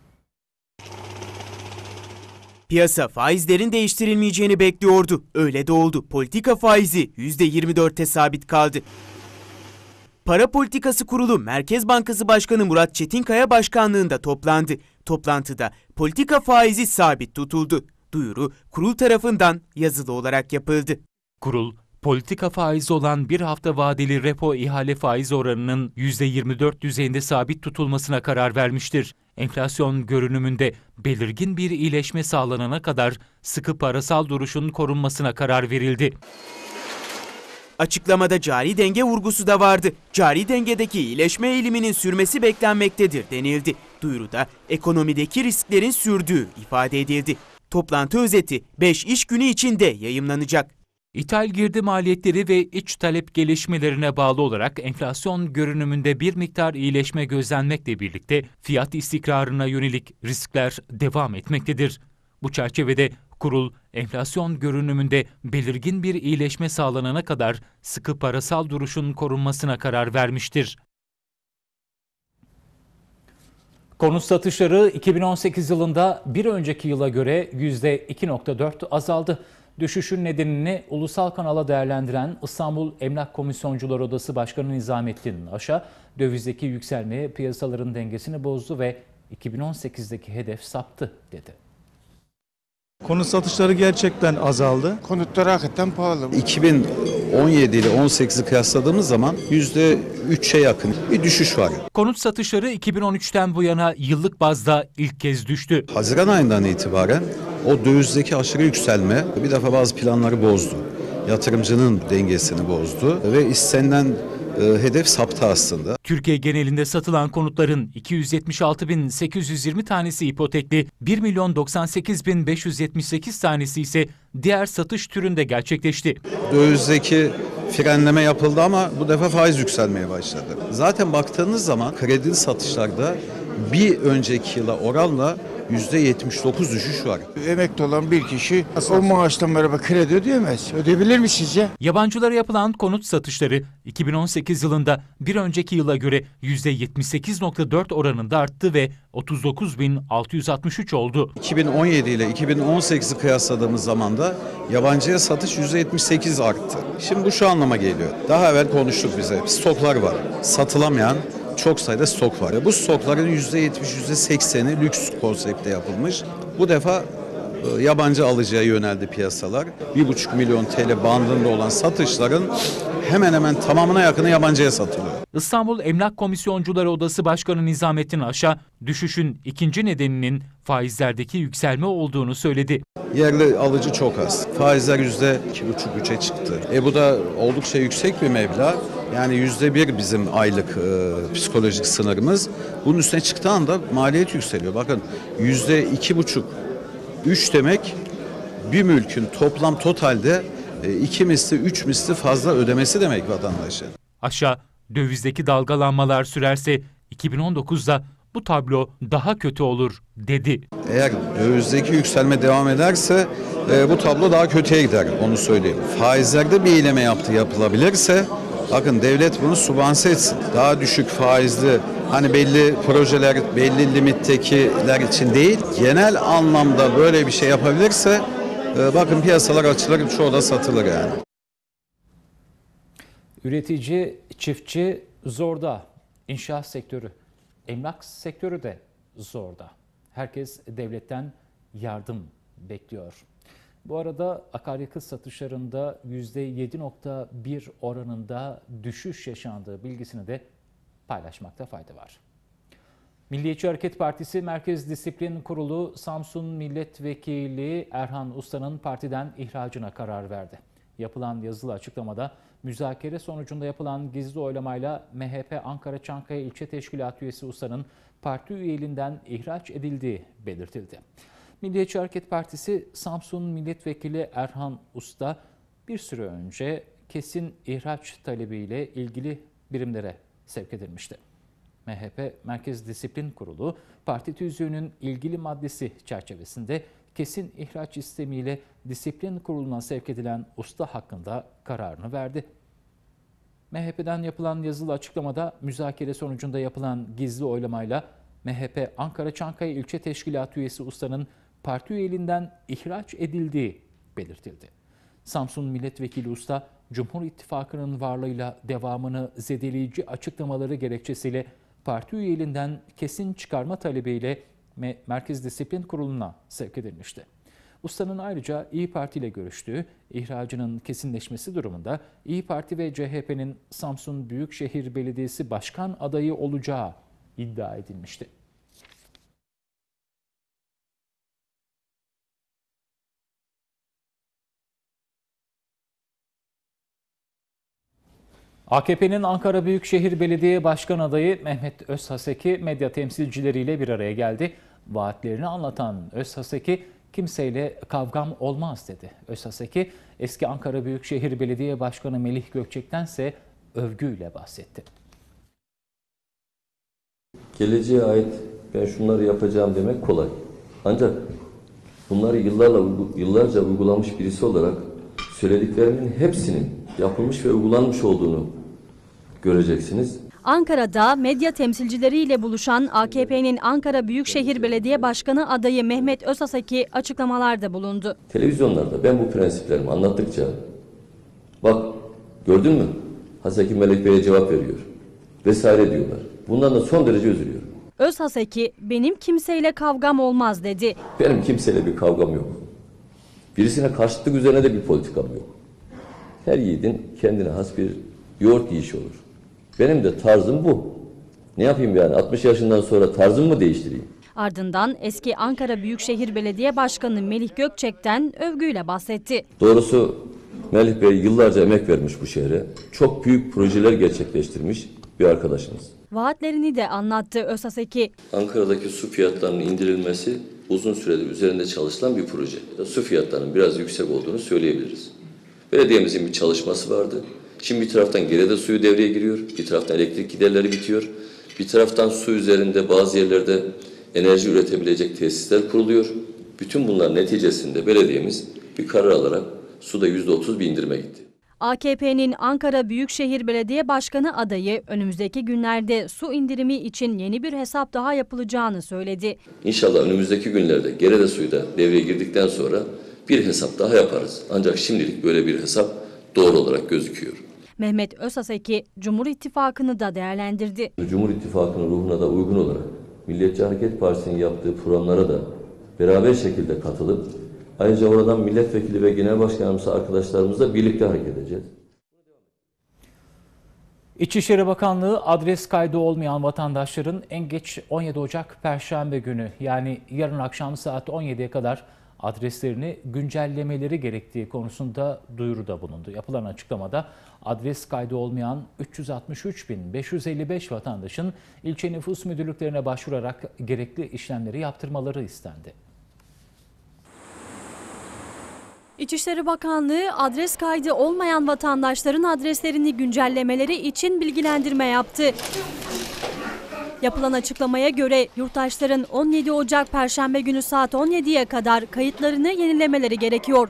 Piyasa faizlerin değiştirilmeyeceğini bekliyordu. Öyle de oldu. Politika faizi yüzde yirmi dörtte sabit kaldı. Para Politikası Kurulu Merkez Bankası Başkanı Murat Çetinkaya başkanlığında toplandı. Toplantıda politika faizi sabit tutuldu. Duyuru kurul tarafından yazılı olarak yapıldı. Kurul, politika faizi olan bir hafta vadeli repo ihale faiz oranının yüzde yirmi dört düzeyinde sabit tutulmasına karar vermiştir. Enflasyon görünümünde belirgin bir iyileşme sağlanana kadar sıkı parasal duruşun korunmasına karar verildi. Açıklamada cari denge vurgusu da vardı. Cari dengedeki iyileşme eğiliminin sürmesi beklenmektedir denildi. Duyuruda ekonomideki risklerin sürdüğü ifade edildi. Toplantı özeti beş iş günü içinde yayımlanacak. İthal girdi maliyetleri ve iç talep gelişmelerine bağlı olarak enflasyon görünümünde bir miktar iyileşme gözlenmekle birlikte fiyat istikrarına yönelik riskler devam etmektedir. Bu çerçevede kurul, enflasyon görünümünde belirgin bir iyileşme sağlanana kadar sıkı parasal duruşun korunmasına karar vermiştir. Konut satışları iki bin on sekiz yılında bir önceki yıla göre yüzde iki virgül dört azaldı. Düşüşün nedenini ulusal kanala değerlendiren İstanbul Emlak Komisyoncular Odası Başkanı Nizamettin Aşa, dövizdeki yükselme piyasaların dengesini bozdu ve iki bin on sekizdeki hedef saptı dedi. Konut satışları gerçekten azaldı. Konutlar hakikaten pahalı. iki bin on yedi ile on sekizi kıyasladığımız zaman yüzde üçe yakın bir düşüş var. Konut satışları iki bin on üçten bu yana yıllık bazda ilk kez düştü. Haziran ayından itibaren o dövizdeki aşırı yükselme bir defa bazı planları bozdu. yatırımcının dengesini bozdu ve istenilen e, hedef saptı aslında. Türkiye genelinde satılan konutların iki yüz yetmiş altı bin sekiz yüz yirmi tanesi ipotekli, bir milyon doksan sekiz bin beş yüz yetmiş sekiz tanesi ise diğer satış türünde gerçekleşti. Dövizdeki frenleme yapıldı ama bu defa faiz yükselmeye başladı. Zaten baktığınız zaman kredili satışlarda bir önceki yıla oranla yüzde yetmiş dokuz düşüş var. Emekli olan bir kişi o maaştan beraber kredi ödeyemez. Ödeyebilir mi sizce? Yabancılara yapılan konut satışları iki bin on sekiz yılında bir önceki yıla göre yüzde yetmiş sekiz nokta dört oranında arttı ve otuz dokuz bin altı yüz altmış üç oldu. iki bin on yedi ile iki bin on sekizi kıyasladığımız zaman da yabancıya satış yüzde yetmiş sekiz arttı. Şimdi bu şu anlama geliyor. Daha evvel konuştuk bize. Stoklar var. Satılamayan çok sayıda stok var. Bu stokların yüzde yetmiş yüzde sekseni lüks konsepte yapılmış. Bu defa e, yabancı alıcıya yöneldi piyasalar. bir buçuk milyon T L bandında olan satışların hemen hemen tamamına yakını yabancıya satılıyor. İstanbul Emlak Komisyoncuları Odası Başkanı Nizamettin Aşa, düşüşün ikinci nedeninin faizlerdeki yükselme olduğunu söyledi. Yerli alıcı çok az. Faizler yüzde iki buçuk üçe çıktı. E bu da oldukça yüksek bir meblağ. Yani yüzde bir bizim aylık e, psikolojik sınırımız. Bunun üstüne çıktığı anda maliyet yükseliyor. Bakın yüzde iki buçuk, üç demek bir mülkün toplam totalde e, iki misli, üç misli fazla ödemesi demek vatandaşın. Aşağı dövizdeki dalgalanmalar sürerse iki bin on dokuzda bu tablo daha kötü olur dedi. Eğer dövizdeki yükselme devam ederse e, bu tablo daha kötüye gider, onu söyleyeyim. Faizlerde bir eyleme yaptı yapılabilirse, bakın devlet bunu sübvanse etsin. Daha düşük faizli, hani belli projeler, belli limittekiler için değil, genel anlamda böyle bir şey yapabilirse e, bakın piyasalar açılır, çoğu da satılır yani. Üretici, çiftçi zorda. İnşaat sektörü, emlak sektörü de zorda. Herkes devletten yardım bekliyor. Bu arada akaryakıt satışlarında yüzde yedi nokta bir oranında düşüş yaşandığı bilgisini de paylaşmakta fayda var. Milliyetçi Hareket Partisi Merkez Disiplin Kurulu Samsun Milletvekili Erhan Usta'nın partiden ihracına karar verdi. Yapılan yazılı açıklamada müzakere sonucunda yapılan gizli oylamayla M H P Ankara Çankaya İlçe Teşkilatı üyesi Usta'nın parti üyeliğinden ihraç edildiği belirtildi. Milliyetçi Hareket Partisi Samsun Milletvekili Erhan Usta bir süre önce kesin ihraç talebiyle ilgili birimlere sevk edilmişti. M H P Merkez Disiplin Kurulu parti tüzüğünün ilgili maddesi çerçevesinde kesin ihraç istemiyle Disiplin Kurulu'na sevk edilen usta hakkında kararını verdi. M H P'den yapılan yazılı açıklamada müzakere sonucunda yapılan gizli oylamayla M H P Ankara Çankaya İlçe Teşkilatı üyesi ustanın parti üyeliğinden ihraç edildiği belirtildi. Samsun Milletvekili Usta, Cumhur İttifakı'nın varlığıyla devamını zedeleyici açıklamaları gerekçesiyle parti üyeliğinden kesin çıkarma talebiyle Merkez Disiplin Kurulu'na sevk edilmişti. Usta'nın ayrıca İYİ Parti ile görüştüğü, ihracının kesinleşmesi durumunda İYİ Parti ve C H P'nin Samsun Büyükşehir Belediyesi Başkan adayı olacağı iddia edilmişti. A K P'nin Ankara Büyükşehir Belediye Başkan adayı Mehmet Özhaseki medya temsilcileriyle bir araya geldi. Vaatlerini anlatan Özhaseki, kimseyle kavgam olmaz dedi. Özhaseki, eski Ankara Büyükşehir Belediye Başkanı Melih Gökçek'tense övgüyle bahsetti. Geleceğe ait ben şunları yapacağım demek kolay. Ancak bunları yıllarla, yıllarca uygulamış birisi olarak söylediklerimin hepsinin yapılmış ve uygulanmış olduğunu göreceksiniz. Ankara'da medya temsilcileriyle buluşan A K P'nin Ankara Büyükşehir Belediye Başkanı adayı Mehmet Özhaseki açıklamalarda bulundu. Televizyonlarda ben bu prensiplerimi anlattıkça, bak gördün mü Haseki Melek Bey'e cevap veriyor vesaire diyorlar. Bundan da son derece üzülüyorum. Özhaseki, benim kimseyle kavgam olmaz dedi. Benim kimseyle bir kavgam yok. Birisine karşıtlık üzerine de bir politikam yok. Her yiğidin kendine has bir yoğurt yiyişi olur. Benim de tarzım bu. Ne yapayım yani altmış yaşından sonra tarzımı mı değiştireyim? Ardından eski Ankara Büyükşehir Belediye Başkanı Melih Gökçek'ten övgüyle bahsetti. Doğrusu Melih Bey yıllarca emek vermiş bu şehre. Çok büyük projeler gerçekleştirmiş bir arkadaşımız. Vaatlerini de anlattı Özaseki. Ankara'daki su fiyatlarının indirilmesi uzun süredir üzerinde çalışılan bir proje. Su fiyatlarının biraz yüksek olduğunu söyleyebiliriz. Belediyemizin bir çalışması vardı. Şimdi bir taraftan Gerede suyu devreye giriyor, bir taraftan elektrik giderleri bitiyor, bir taraftan su üzerinde bazı yerlerde enerji üretebilecek tesisler kuruluyor. Bütün bunlar neticesinde belediyemiz bir karar alarak suda yüzde otuz bir indirime gitti. A K P'nin Ankara Büyükşehir Belediye Başkanı adayı önümüzdeki günlerde su indirimi için yeni bir hesap daha yapılacağını söyledi. İnşallah önümüzdeki günlerde Gerede suyu da devreye girdikten sonra bir hesap daha yaparız. Ancak şimdilik böyle bir hesap doğru olarak gözüküyor. Mehmet Özaseki, Cumhur İttifakı'nı da değerlendirdi. Cumhur İttifakı'nın ruhuna da uygun olarak Milliyetçi Hareket Partisi'nin yaptığı programlara da beraber şekilde katılıp ayrıca oradan milletvekili ve genel başkanımız arkadaşlarımızla birlikte hareket edeceğiz. İçişleri Bakanlığı adres kaydı olmayan vatandaşların en geç on yedi Ocak Perşembe günü yani yarın akşam saat on yediye kadar adreslerini güncellemeleri gerektiği konusunda duyuruda bulundu. Yapılan açıklamada adres kaydı olmayan üç yüz altmış üç bin beş yüz elli beş vatandaşın ilçe nüfus müdürlüklerine başvurarak gerekli işlemleri yaptırmaları istendi. İçişleri Bakanlığı adres kaydı olmayan vatandaşların adreslerini güncellemeleri için bilgilendirme yaptı. Yapılan açıklamaya göre yurttaşların on yedi Ocak Perşembe günü saat on yediye kadar kayıtlarını yenilemeleri gerekiyor.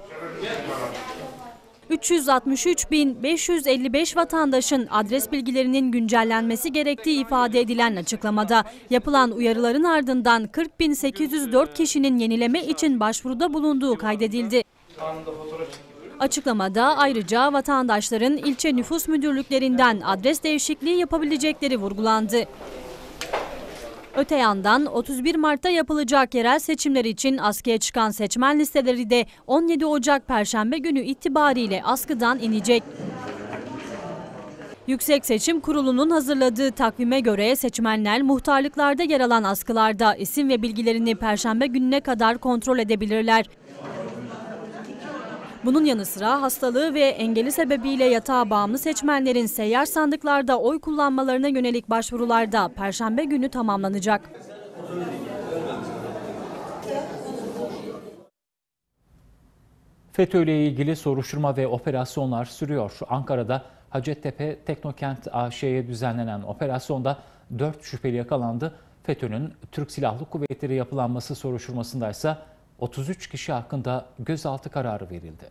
üç yüz altmış üç bin beş yüz elli beş vatandaşın adres bilgilerinin güncellenmesi gerektiği ifade edilen açıklamada yapılan uyarıların ardından kırk bin sekiz yüz dört kişinin yenileme için başvuruda bulunduğu kaydedildi. Açıklamada ayrıca vatandaşların ilçe nüfus müdürlüklerinden adres değişikliği yapabilecekleri vurgulandı. Öte yandan otuz bir Mart'ta yapılacak yerel seçimler için askıya çıkan seçmen listeleri de on yedi Ocak Perşembe günü itibariyle askıdan inecek. Yüksek Seçim Kurulu'nun hazırladığı takvime göre seçmenler muhtarlıklarda yer alan askılarda isim ve bilgilerini Perşembe gününe kadar kontrol edebilirler. Bunun yanı sıra hastalığı ve engeli sebebiyle yatağa bağımlı seçmenlerin seyyar sandıklarda oy kullanmalarına yönelik başvurularda Perşembe günü tamamlanacak. FETÖ ile ilgili soruşturma ve operasyonlar sürüyor. Ankara'da Hacettepe Teknokent A Ş'ye düzenlenen operasyonda dört şüpheli yakalandı. FETÖ'nün Türk Silahlı Kuvvetleri yapılanması soruşturmasında ise otuz üç kişi hakkında gözaltı kararı verildi.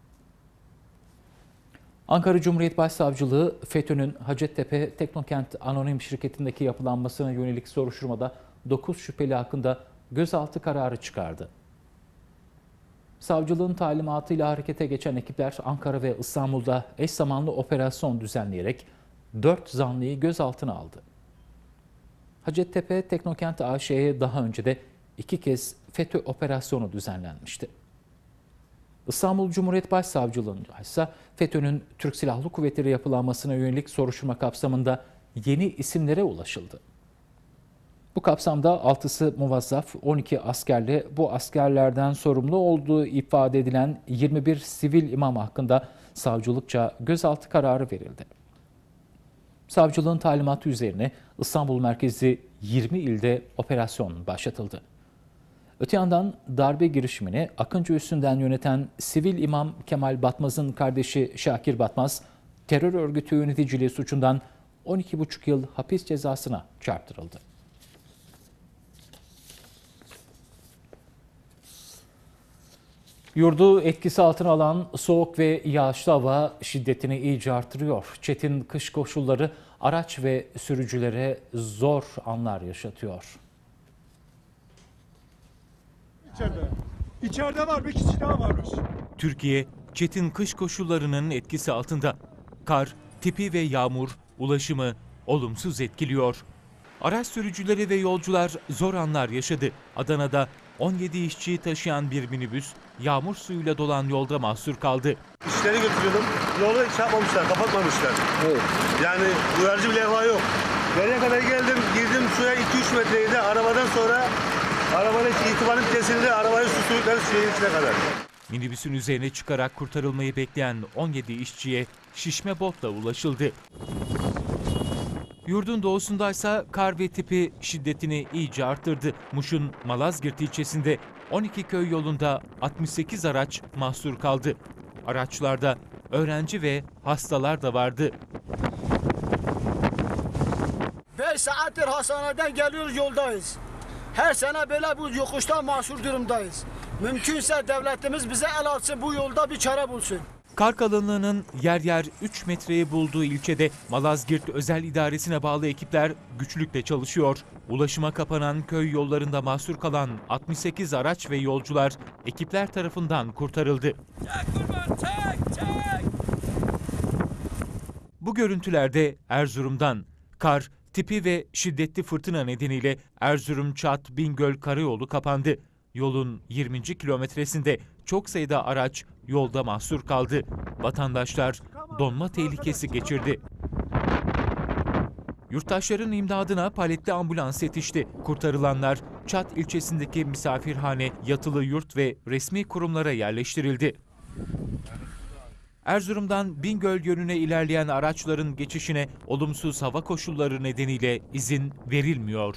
Ankara Cumhuriyet Başsavcılığı FETÖ'nün Hacettepe Teknokent Anonim Şirketi'ndeki yapılanmasına yönelik soruşturmada dokuz şüpheli hakkında gözaltı kararı çıkardı. Savcılığın talimatıyla harekete geçen ekipler Ankara ve İstanbul'da eş zamanlı operasyon düzenleyerek dört zanlıyı gözaltına aldı. Hacettepe Teknokent A Ş'ye daha önce de iki kez FETÖ operasyonu düzenlenmişti. İstanbul Cumhuriyet Başsavcılığı'nda ise FETÖ'nün Türk Silahlı Kuvvetleri yapılanmasına yönelik soruşturma kapsamında yeni isimlere ulaşıldı. Bu kapsamda altısı muvazzaf, on iki askerli, bu askerlerden sorumlu olduğu ifade edilen yirmi bir sivil imam hakkında savcılıkça gözaltı kararı verildi. Savcılığın talimatı üzerine İstanbul merkezli yirmi ilde operasyon başlatıldı. Öte yandan darbe girişimini Akıncı üstünden yöneten sivil imam Kemal Batmaz'ın kardeşi Şakir Batmaz, terör örgütü yöneticiliği suçundan on iki buçuk yıl hapis cezasına çarptırıldı. Yurdu etkisi altına alan soğuk ve yağışlı hava şiddetini iyice artırıyor. Çetin kış koşulları araç ve sürücülere zor anlar yaşatıyor. İçeride. İçeride var bir kişi daha varmış. Türkiye, çetin kış koşullarının etkisi altında. Kar, tipi ve yağmur ulaşımı olumsuz etkiliyor. Araç sürücüleri ve yolcular zor anlar yaşadı. Adana'da on yedi işçiyi taşıyan bir minibüs yağmur suyuyla dolan yolda mahsur kaldı. İşleri götürüyordum. Yolu hiç yapmamışlar, kapatmamışlar. Evet. Yani uyarıcı bir levha yok. Nereye kadar geldim, girdim suya iki üç metreydi. Arabadan sonra arabanın irtibatım kesildi. Arabayı su suyukları suyun içine kadar. Minibüsün üzerine çıkarak kurtarılmayı bekleyen on yedi işçiye şişme botla ulaşıldı. Yurdun doğusundaysa kar ve tipi şiddetini iyice arttırdı. Muş'un Malazgirt ilçesinde on iki köy yolunda altmış sekiz araç mahsur kaldı. Araçlarda öğrenci ve hastalar da vardı. beş saattir hastaneden geliyoruz, yoldayız. Her sene böyle bu yokuşta mahsur durumdayız. Mümkünse devletimiz bize el atsın, bu yolda bir çare bulsun. Kar kalınlığının yer yer üç metreyi bulduğu ilçede Malazgirt Özel İdaresi'ne bağlı ekipler güçlükle çalışıyor. Ulaşıma kapanan köy yollarında mahsur kalan altmış sekiz araç ve yolcular ekipler tarafından kurtarıldı. Bu görüntülerde Erzurum'dan kar, tipi ve şiddetli fırtına nedeniyle Erzurum-Çat-Bingöl karayolu kapandı. Yolun yirminci kilometresinde çok sayıda araç yolda mahsur kaldı. Vatandaşlar donma tehlikesi geçirdi. Yurttaşların imdadına paletli ambulans yetişti. Kurtarılanlar Çat ilçesindeki misafirhane, yatılı yurt ve resmi kurumlara yerleştirildi. Erzurum'dan Bingöl yönüne ilerleyen araçların geçişine olumsuz hava koşulları nedeniyle izin verilmiyor.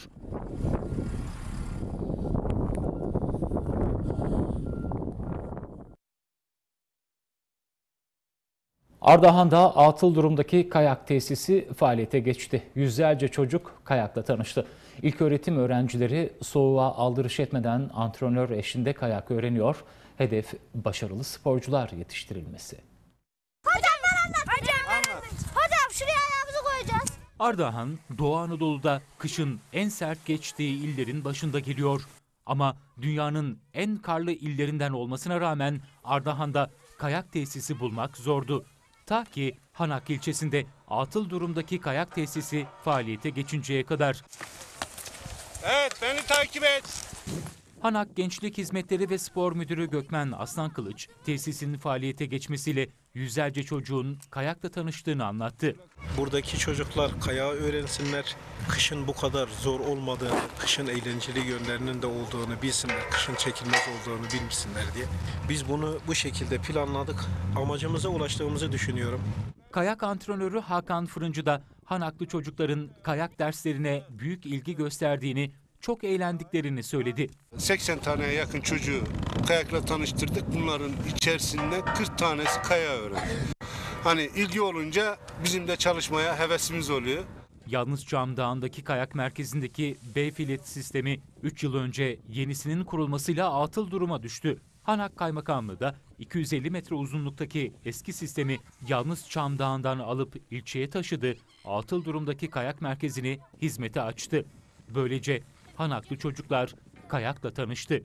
Ardahan'da atıl durumdaki kayak tesisi faaliyete geçti. Yüzlerce çocuk kayakla tanıştı. İlköğretim öğrencileri soğuğa aldırış etmeden antrenör eşliğinde kayak öğreniyor. Hedef başarılı sporcular yetiştirilmesi. Hocam ben anlat. Hocam ben anlat. Hocam şuraya ayağımızı koyacağız. Ardahan, Doğu Anadolu'da kışın en sert geçtiği illerin başında geliyor. Ama dünyanın en karlı illerinden olmasına rağmen Ardahan'da kayak tesisi bulmak zordu. Ta ki Hanak ilçesinde atıl durumdaki kayak tesisi faaliyete geçinceye kadar. Evet, beni takip et. Hanak Gençlik Hizmetleri ve Spor Müdürü Gökmen Aslankılıç, tesisin faaliyete geçmesiyle yüzlerce çocuğun kayakla tanıştığını anlattı. Buradaki çocuklar kayağı öğrensinler, kışın bu kadar zor olmadığını, kışın eğlenceli yönlerinin de olduğunu bilsinler, kışın çekilmez olduğunu bilmişsinler diye. Biz bunu bu şekilde planladık, amacımıza ulaştığımızı düşünüyorum. Kayak antrenörü Hakan Fırıncı da Hanaklı çocukların kayak derslerine büyük ilgi gösterdiğini, çok eğlendiklerini söyledi. seksen taneye yakın çocuğu kayakla tanıştırdık. Bunların içerisinden kırk tanesi kayağı öğrendi. Hani ilgi olunca bizim de çalışmaya hevesimiz oluyor. Yalnızçam Dağı'ndaki kayak merkezindeki B-filet sistemi üç yıl önce yenisinin kurulmasıyla atıl duruma düştü. Hanak Kaymakamlığı da iki yüz elli metre uzunluktaki eski sistemi Yalnızçam Dağı'ndan alıp ilçeye taşıdı. Atıl durumdaki kayak merkezini hizmete açtı. Böylece Hanaklı çocuklar kayakla tanıştı.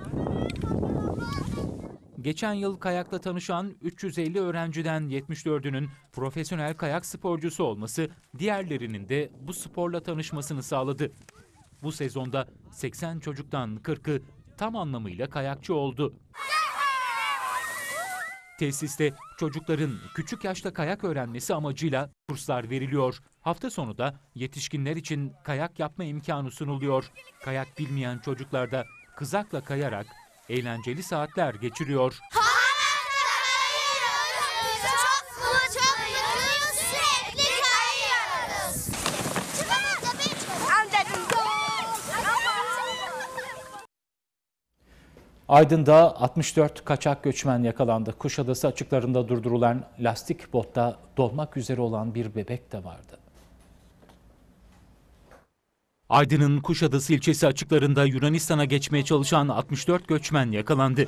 Geçen yıl kayakla tanışan üç yüz elli öğrenciden yetmiş dördünün profesyonel kayak sporcusu olması, diğerlerinin de bu sporla tanışmasını sağladı. Bu sezonda seksen çocuktan kırkı tam anlamıyla kayakçı oldu. Tesiste çocukların küçük yaşta kayak öğrenmesi amacıyla kurslar veriliyor. Hafta sonu da yetişkinler için kayak yapma imkanı sunuluyor. Kayak bilmeyen çocuklar da kızakla kayarak eğlenceli saatler geçiriyor. Aydın'da altmış dört kaçak göçmen yakalandı. Kuşadası açıklarında durdurulan lastik botta dolmak üzere olan bir bebek de vardı. Aydın'ın Kuşadası ilçesi açıklarında Yunanistan'a geçmeye çalışan altmış dört göçmen yakalandı.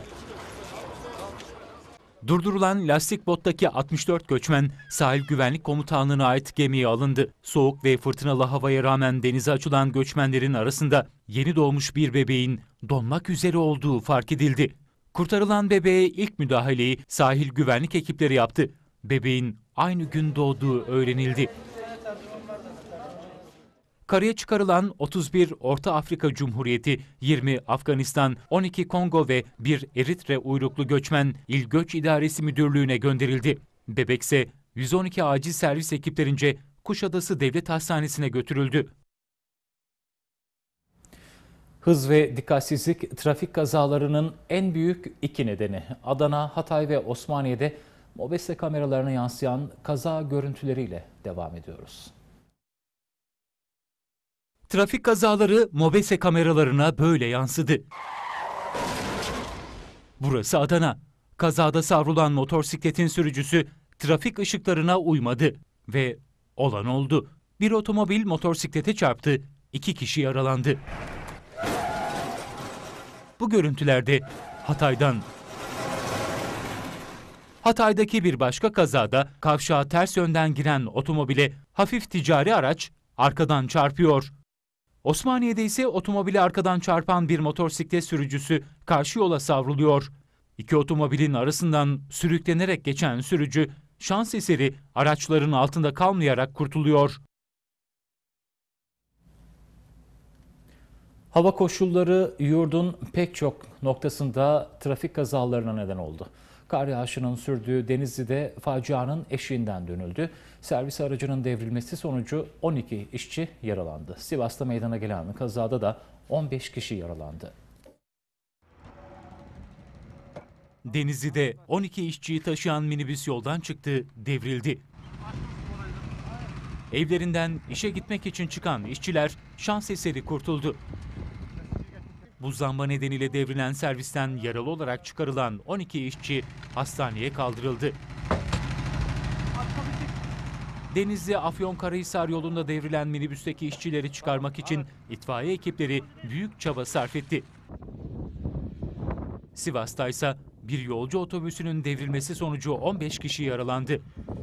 Durdurulan lastik bottaki altmış dört göçmen Sahil Güvenlik Komutanlığı'na ait gemiye alındı. Soğuk ve fırtınalı havaya rağmen denize açılan göçmenlerin arasında yeni doğmuş bir bebeğin donmak üzere olduğu fark edildi. Kurtarılan bebeğe ilk müdahaleyi sahil güvenlik ekipleri yaptı. Bebeğin aynı gün doğduğu öğrenildi. Karaya çıkarılan otuz bir Orta Afrika Cumhuriyeti, yirmi Afganistan, on iki Kongo ve bir Eritre uyruklu göçmen İl Göç İdaresi Müdürlüğü'ne gönderildi. Bebekse yüz on iki acil servis ekiplerince Kuşadası Devlet Hastanesi'ne götürüldü. Hız ve dikkatsizlik trafik kazalarının en büyük iki nedeni. Adana, Hatay ve Osmaniye'de mobese kameralarına yansıyan kaza görüntüleriyle devam ediyoruz. Trafik kazaları mobese kameralarına böyle yansıdı. Burası Adana. Kazada savrulan motosikletin sürücüsü trafik ışıklarına uymadı ve olan oldu. Bir otomobil motosiklete çarptı, iki kişi yaralandı. Bu görüntülerde Hatay'dan. Hatay'daki bir başka kazada kavşağa ters yönden giren otomobile hafif ticari araç arkadan çarpıyor. Osmaniye'de ise otomobili arkadan çarpan bir motosiklet sürücüsü karşı yola savruluyor. İki otomobilin arasından sürüklenerek geçen sürücü şans eseri araçların altında kalmayarak kurtuluyor. Hava koşulları yurdun pek çok noktasında trafik kazalarına neden oldu. Kar yağışının sürdüğü Denizli'de facianın eşiğinden dönüldü. Servis aracının devrilmesi sonucu on iki işçi yaralandı. Sivas'ta meydana gelen kazada da on beş kişi yaralandı. Denizli'de on iki işçiyi taşıyan minibüs yoldan çıktı, devrildi. Evlerinden işe gitmek için çıkan işçiler şans eseri kurtuldu. Buzlanma nedeniyle devrilen servisten yaralı olarak çıkarılan on iki işçi hastaneye kaldırıldı. Denizli Afyonkarahisar yolunda devrilen minibüsteki işçileri çıkarmak için itfaiye ekipleri büyük çaba sarf etti. Sivas'ta ise bir yolcu otobüsünün devrilmesi sonucu on beş kişi yaralandı.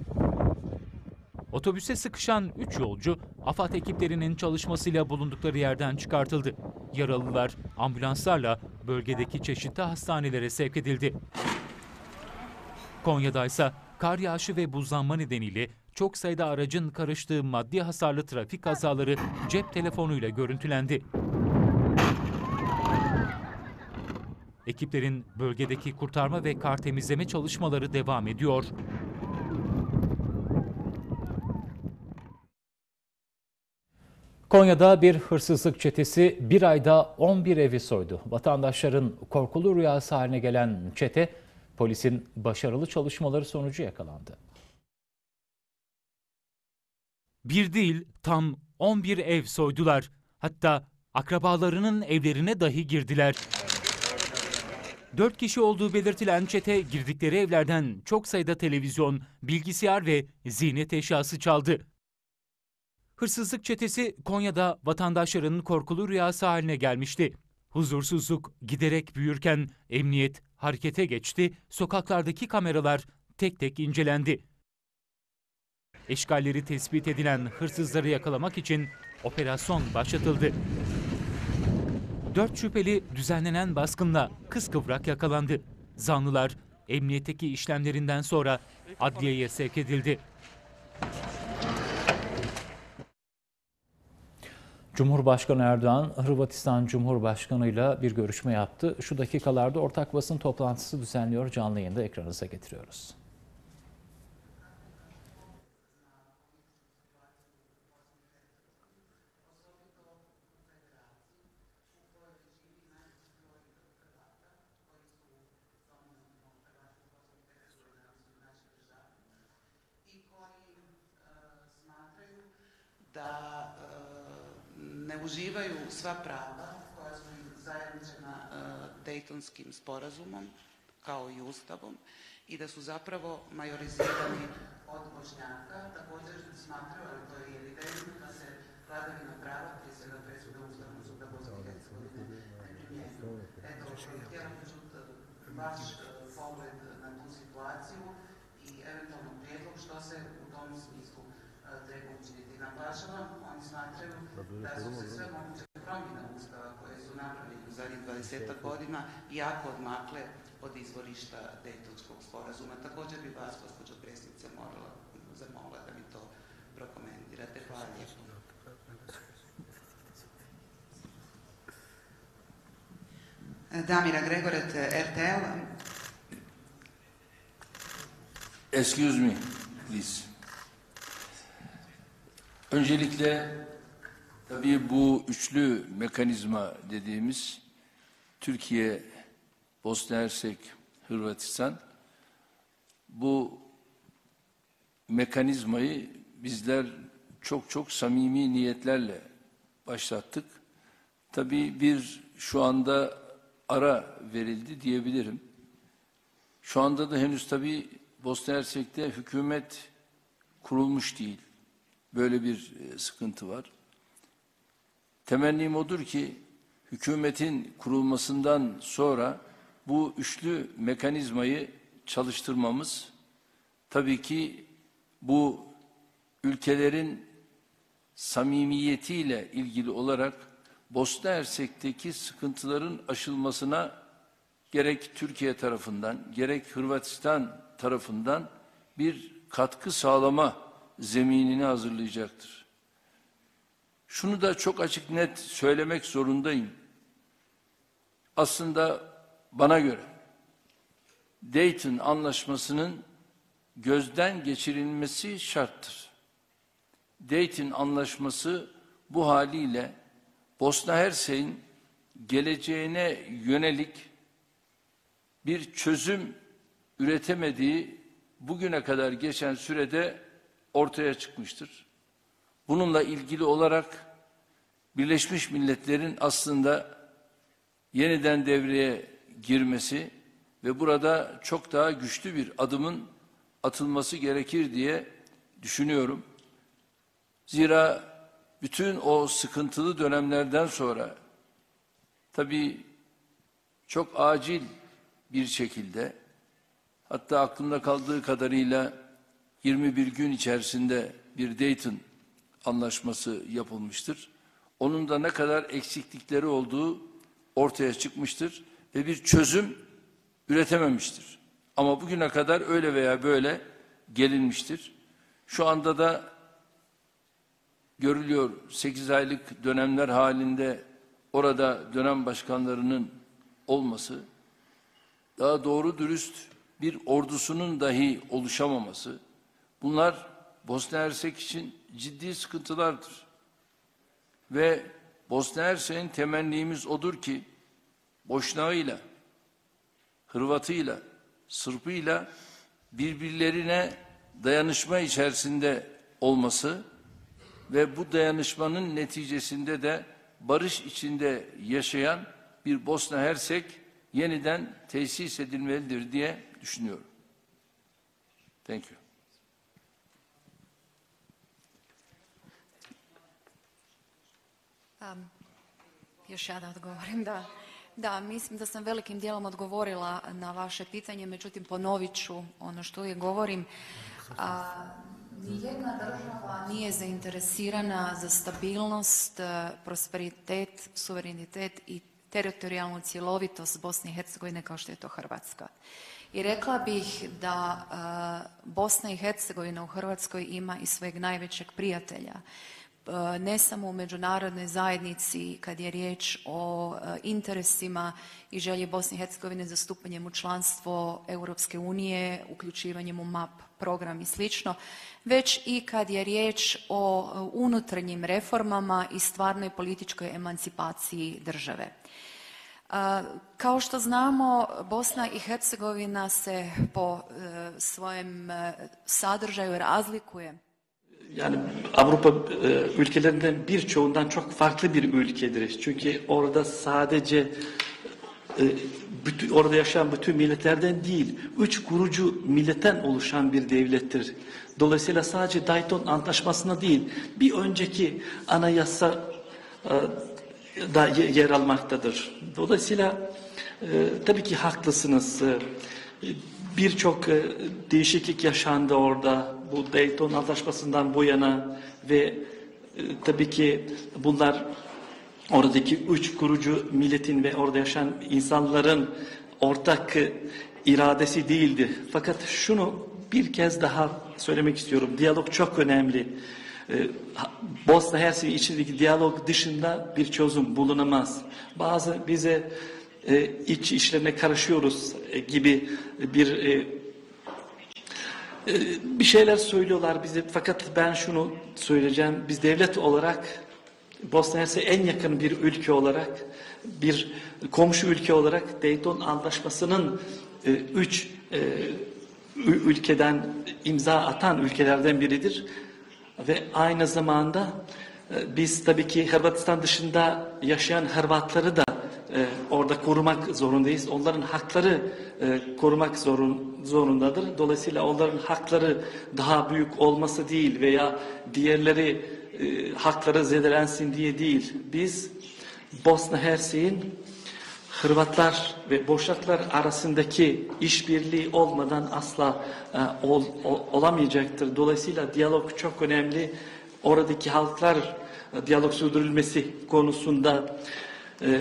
Otobüse sıkışan üç yolcu AFAD ekiplerinin çalışmasıyla bulundukları yerden çıkartıldı. Yaralılar ambulanslarla bölgedeki çeşitli hastanelere sevk edildi. Konya'da ise kar yağışı ve buzlanma nedeniyle çok sayıda aracın karıştığı maddi hasarlı trafik kazaları cep telefonuyla görüntülendi. Ekiplerin bölgedeki kurtarma ve kar temizleme çalışmaları devam ediyor. Konya'da bir hırsızlık çetesi bir ayda on bir evi soydu. Vatandaşların korkulu rüyası haline gelen çete, polisin başarılı çalışmaları sonucu yakalandı. Bir değil, tam on bir ev soydular. Hatta akrabalarının evlerine dahi girdiler. Dört kişi olduğu belirtilen çete girdikleri evlerden çok sayıda televizyon, bilgisayar ve ziynet eşyası çaldı. Hırsızlık çetesi Konya'da vatandaşların korkulu rüyası haline gelmişti. Huzursuzluk giderek büyürken emniyet harekete geçti, sokaklardaki kameralar tek tek incelendi. Eşkalleri tespit edilen hırsızları yakalamak için operasyon başlatıldı. Dört şüpheli düzenlenen baskınla kıskıvrak yakalandı. Zanlılar emniyetteki işlemlerinden sonra adliyeye sevk edildi. Cumhurbaşkanı Erdoğan, Hırvatistan Cumhurbaşkanı ile bir görüşme yaptı. Şu dakikalarda ortak basın toplantısı düzenliyor. Canlı yayında ekranınıza getiriyoruz. Da ne uživaju sva prava koja su im zajamčena Dejtonskim sporazumom kao i Ustavom i da su zapravo majorizirani od Bošnjaka. Također smatraju, ali to je evidentno, da se vladavina prava, prije svega presuda Ustavnog suda Bosne i Hercegovine, ne primjenjuju. Eto, htjela bih čuti vaš pogled na tu situaciju i eventualno prijedlog što se u tom smislu treba učiniti. Naglašavam, oni smatraju da su se sve moguće promjene Ustava koje su napravljene u zadnjih dvadesetak godina jako odmakle od izvorišta Dejtonskog sporazuma. Također bi vas, gospođo predsjednice, morala zamolila da mi to prokomentirate. Hvala lijepo. Damira Gregoret, R T L. Excuse me, please. Öncelikle Tabii bu üçlü mekanizma dediğimiz Türkiye, Bosna Hersek, Hırvatistan, bu mekanizmayı bizler çok çok samimi niyetlerle başlattık. Tabii bir şu anda ara verildi diyebilirim. Şu anda da henüz tabii Bosna Hersek'te hükümet kurulmuş değil. Böyle bir sıkıntı var. Temennim odur ki hükümetin kurulmasından sonra bu üçlü mekanizmayı çalıştırmamız, tabii ki bu ülkelerin samimiyetiyle ilgili olarak Bosna Hersek'teki sıkıntıların aşılmasına gerek Türkiye tarafından gerek Hırvatistan tarafından bir katkı sağlama zeminini hazırlayacaktır. Şunu da çok açık net söylemek zorundayım. Aslında bana göre Dayton Anlaşması'nın gözden geçirilmesi şarttır. Dayton Anlaşması bu haliyle Bosna Hersek'in geleceğine yönelik bir çözüm üretemediği bugüne kadar geçen sürede ortaya çıkmıştır. Bununla ilgili olarak Birleşmiş Milletler'in aslında yeniden devreye girmesi ve burada çok daha güçlü bir adımın atılması gerekir diye düşünüyorum. Zira bütün o sıkıntılı dönemlerden sonra tabii çok acil bir şekilde, hatta aklımda kaldığı kadarıyla yirmi bir gün içerisinde bir Dayton Anlaşması yapılmıştır. Onun da ne kadar eksiklikleri olduğu ortaya çıkmıştır ve bir çözüm üretememiştir. Ama bugüne kadar öyle veya böyle gelinmiştir. Şu anda da görülüyor, sekiz aylık dönemler halinde orada dönem başkanlarının olması, daha doğru dürüst bir ordusunun dahi oluşamaması, bunlar Bosna Hersek için ciddi sıkıntılardır. Ve Bosna Hersek'in temennimiz odur ki Boşnağıyla, Hırvatıyla, Sırpıyla birbirlerine dayanışma içerisinde olması ve bu dayanışmanın neticesinde de barış içinde yaşayan bir Bosna Hersek yeniden tesis edilmelidir diye düşünüyorum. Thank you. Um, još ja da odgovorim, da, da, mislim da sam velikim dijelom odgovorila na vaše pitanje, međutim ponovit ću ono što uvijek govorim. A, nijedna država nije zainteresirana za stabilnost, prosperitet, suverenitet i teritorijalnu cjelovitost Bosne i Hercegovine kao što je to Hrvatska. I rekla bih da uh, Bosna i Hercegovina u Hrvatskoj ima i svojeg najvećeg prijatelja. Ne samo u međunarodnoj zajednici kad je riječ o interesima i želji Bosne i Hercegovine za stupanjem u članstvo Europske unije, uključivanjem u M A P program i slično, već i kad je riječ o unutarnjim reformama i stvarnoj političkoj emancipaciji države. Kao što znamo, Bosna i Hercegovina se po svojem sadržaju razlikuje. Yani Avrupa e, ülkelerinden birçoğundan çok farklı bir ülkedir. Çünkü orada sadece e, bütün, orada yaşayan bütün milletlerden değil, üç kurucu milletten oluşan bir devlettir. Dolayısıyla sadece Dayton Antlaşması'na değil, bir önceki anayasa e, da yer almaktadır. Dolayısıyla e, tabii ki haklısınız. E, Birçok e, değişiklik yaşandı orada. Bu Dayton Antlaşması'ndan bu yana ve e, tabii ki bunlar oradaki üç kurucu milletin ve orada yaşayan insanların ortak e, iradesi değildi. Fakat şunu bir kez daha söylemek istiyorum. Diyalog çok önemli. E, Bosna Hersek içindeki diyalog dışında bir çözüm bulunamaz. Bazı bize e, iç işlerine karışıyoruz e, gibi bir e, bir şeyler söylüyorlar bize, fakat ben şunu söyleyeceğim, biz devlet olarak Bosna Hersek en yakın bir ülke olarak, bir komşu ülke olarak Dayton Antlaşması'nın e, üç e, ülkeden imza atan ülkelerden biridir. Ve aynı zamanda e, biz tabii ki Hırvatistan dışında yaşayan Hırvatları da e, orada korumak zorundayız. Onların hakları e, korumak zorun, zorundadır. Dolayısıyla onların hakları daha büyük olması değil veya diğerleri e, hakları zedelensin diye değil. Biz Bosna Hersek'in Hırvatlar ve Boşnaklar arasındaki işbirliği olmadan asla e, ol, ol, olamayacaktır. Dolayısıyla diyalog çok önemli. Oradaki halklar e, diyalog sürdürülmesi konusunda e,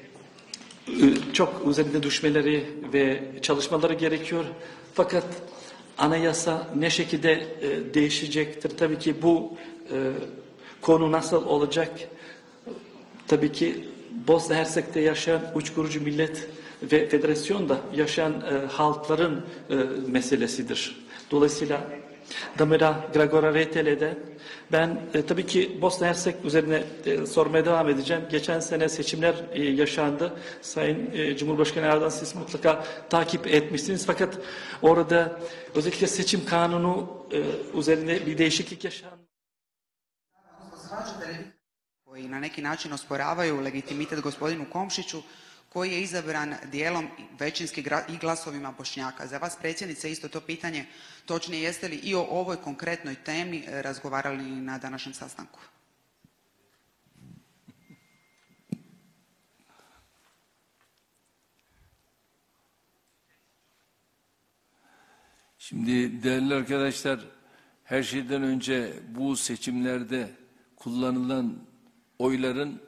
çok üzerinde düşmeleri ve çalışmaları gerekiyor. Fakat anayasa ne şekilde e, değişecektir? Tabii ki bu e, konu nasıl olacak? Tabii ki Bosna Hersek'te yaşayan üç kurucu millet ve federasyonda yaşayan e, halkların e, meselesidir. Dolayısıyla Damira Gragora Retele'de ben e, tabii ki Bosna Hersek üzerine e, sormaya devam edeceğim. Geçen sene seçimler e, yaşandı. Sayın e, Cumhurbaşkanı Erdoğan siz mutlaka takip etmişsiniz. Fakat orada özellikle seçim kanunu e, üzerine bir değişiklik yaşandı. Koji na neki način osporavaju legitimitet gospodinu Komšiću, koji je izabran dijelom većinski i glasovima Bošnjaka. Za vas, predsjednice, isto to pitanje, točnije jeste li i o ovoj konkretnoj temi razgovarali na današnjem sastanku? Şimdi değerli arkadaşlar, her şeyden önce bu seçimlerde kullanılan oyların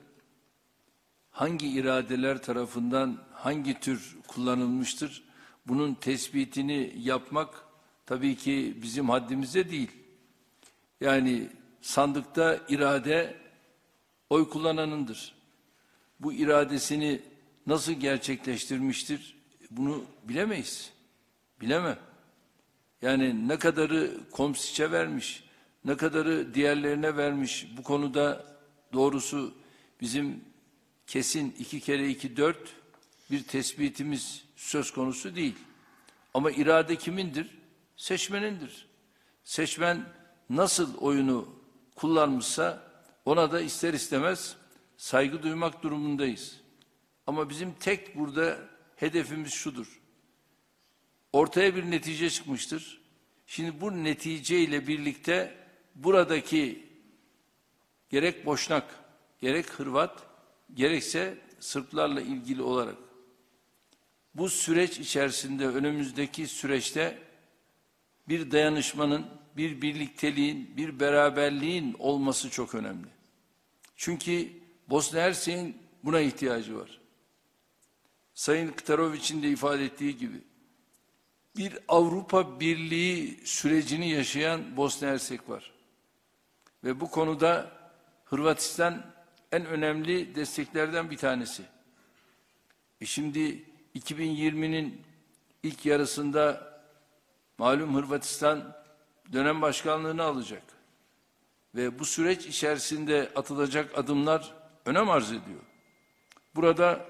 hangi iradeler tarafından hangi tür kullanılmıştır? Bunun tespitini yapmak tabii ki bizim haddimizde değil. Yani sandıkta irade oy kullananındır. Bu iradesini nasıl gerçekleştirmiştir? Bunu bilemeyiz. Bilemem. Yani ne kadarı Komšić'e vermiş, ne kadarı diğerlerine vermiş, bu konuda doğrusu bizim kesin iki kere iki dört bir tespitimiz söz konusu değil. Ama irade kimindir? Seçmenindir. Seçmen nasıl oyunu kullanmışsa ona da ister istemez saygı duymak durumundayız. Ama bizim tek burada hedefimiz şudur. Ortaya bir netice çıkmıştır. Şimdi bu neticeyle birlikte buradaki gerek Boşnak, gerek Hırvat, gerekse Sırplarla ilgili olarak bu süreç içerisinde, önümüzdeki süreçte bir dayanışmanın, bir birlikteliğin, bir beraberliğin olması çok önemli. Çünkü Bosna Hersek'in buna ihtiyacı var. Sayın Ktarović'in de ifade ettiği gibi bir Avrupa Birliği sürecini yaşayan Bosna Hersek var. Ve bu konuda Hırvatistan en önemli desteklerden bir tanesi. E şimdi iki bin yirminin ilk yarısında malum Hırvatistan dönem başkanlığını alacak. Ve bu süreç içerisinde atılacak adımlar önem arz ediyor. Burada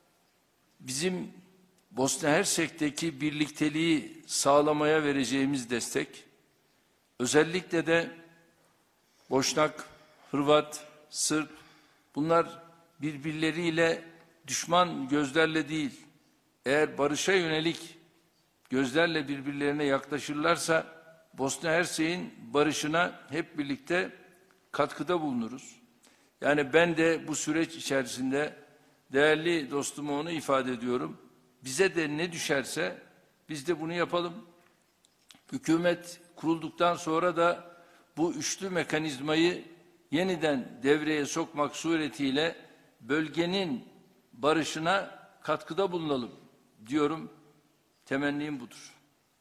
bizim Bosna Hersek'teki birlikteliği sağlamaya vereceğimiz destek, özellikle de Boşnak, Hırvat, Sırp, bunlar birbirleriyle düşman gözlerle değil, eğer barışa yönelik gözlerle birbirlerine yaklaşırlarsa, Bosna Hersek'in barışına hep birlikte katkıda bulunuruz. Yani ben de bu süreç içerisinde değerli dostuma onu ifade ediyorum. Bize de ne düşerse biz de bunu yapalım. Hükümet kurulduktan sonra da bu üçlü mekanizmayı yeniden devreye sokmak suretiyle bölgenin barışına katkıda bulunalım diyorum. Temennim budur.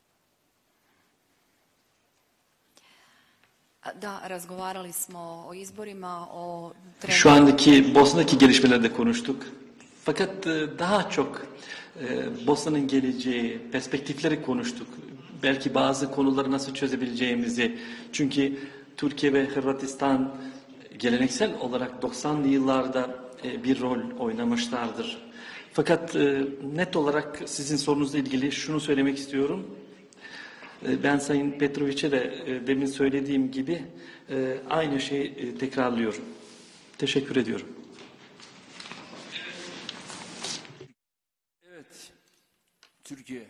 Da, razgovarali smo o izborima, o... Şu andaki Bosna'daki gelişmelerde konuştuk. Fakat daha çok Bosna'nın geleceği, perspektifleri konuştuk. Belki bazı konuları nasıl çözebileceğimizi. Çünkü Türkiye ve Hırvatistan geleneksel olarak doksanlı yıllarda e, bir rol oynamışlardır. Fakat e, net olarak sizin sorunuzla ilgili şunu söylemek istiyorum. E, ben Sayın Petroviç'e de e, demin söylediğim gibi e, aynı şeyi e, tekrarlıyorum. Teşekkür ediyorum. Evet, Türkiye.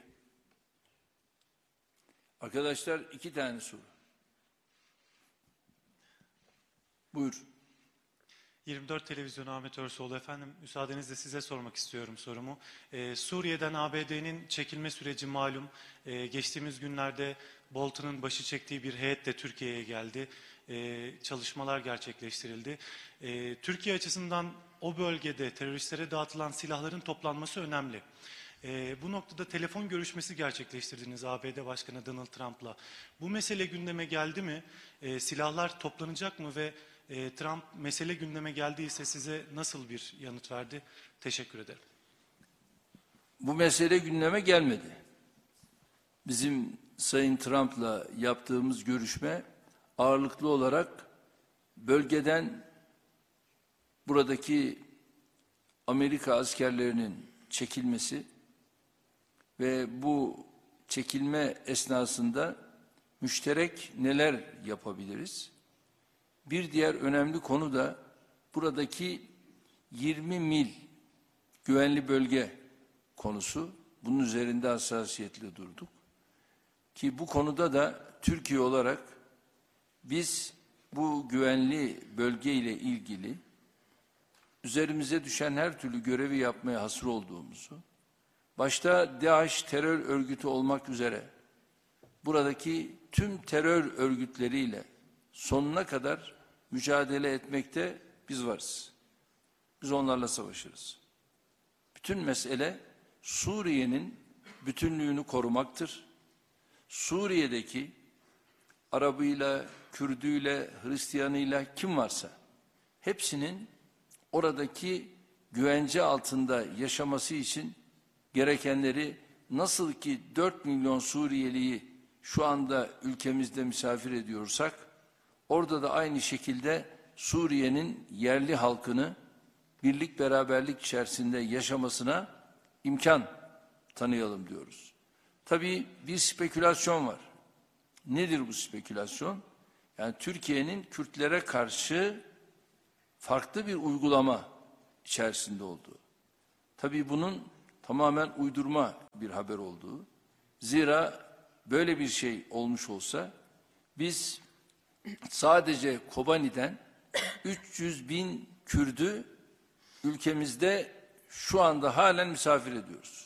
Arkadaşlar iki tane soru. Buyur. yirmi dört Televizyonu Ahmet Örsoğlu efendim, müsaadenizle size sormak istiyorum sorumu. Ee, Suriye'den A B D'nin çekilme süreci malum. Ee, geçtiğimiz günlerde Bolton'un başı çektiği bir heyet de Türkiye'ye geldi. Ee, çalışmalar gerçekleştirildi. Ee, Türkiye açısından o bölgede teröristlere dağıtılan silahların toplanması önemli. Ee, bu noktada telefon görüşmesi gerçekleştirdiniz A B D Başkanı Donald Trump'la. Bu mesele gündeme geldi mi? Ee, silahlar toplanacak mı ve e, Trump mesele gündeme geldiyse size nasıl bir yanıt verdi? Teşekkür ederim. Bu mesele gündeme gelmedi. Bizim Sayın Trump'la yaptığımız görüşme ağırlıklı olarak bölgeden buradaki Amerika askerlerinin çekilmesi ve bu çekilme esnasında müşterek neler yapabiliriz? Bir diğer önemli konu da buradaki yirmi mil güvenli bölge konusu. Bunun üzerinde hassasiyetle durduk. Ki bu konuda da Türkiye olarak biz bu güvenli bölge ile ilgili üzerimize düşen her türlü görevi yapmaya hasır olduğumuzu, başta DAEŞ terör örgütü olmak üzere buradaki tüm terör örgütleriyle sonuna kadar mücadele etmekte biz varız. Biz onlarla savaşırız. Bütün mesele Suriye'nin bütünlüğünü korumaktır. Suriye'deki Arabıyla, Kürdüyle, Hristiyanıyla kim varsa hepsinin oradaki güvence altında yaşaması için gerekenleri, nasıl ki dört milyon Suriyeliyi şu anda ülkemizde misafir ediyorsak, orada da aynı şekilde Suriye'nin yerli halkını birlik beraberlik içerisinde yaşamasına imkan tanıyalım diyoruz. Tabii bir spekülasyon var. Nedir bu spekülasyon? Yani Türkiye'nin Kürtlere karşı farklı bir uygulama içerisinde olduğu. Tabii bunun tamamen uydurma bir haber olduğu. Zira böyle bir şey olmuş olsa biz sadece Kobani'den üç yüz bin Kürdü ülkemizde şu anda halen misafir ediyoruz.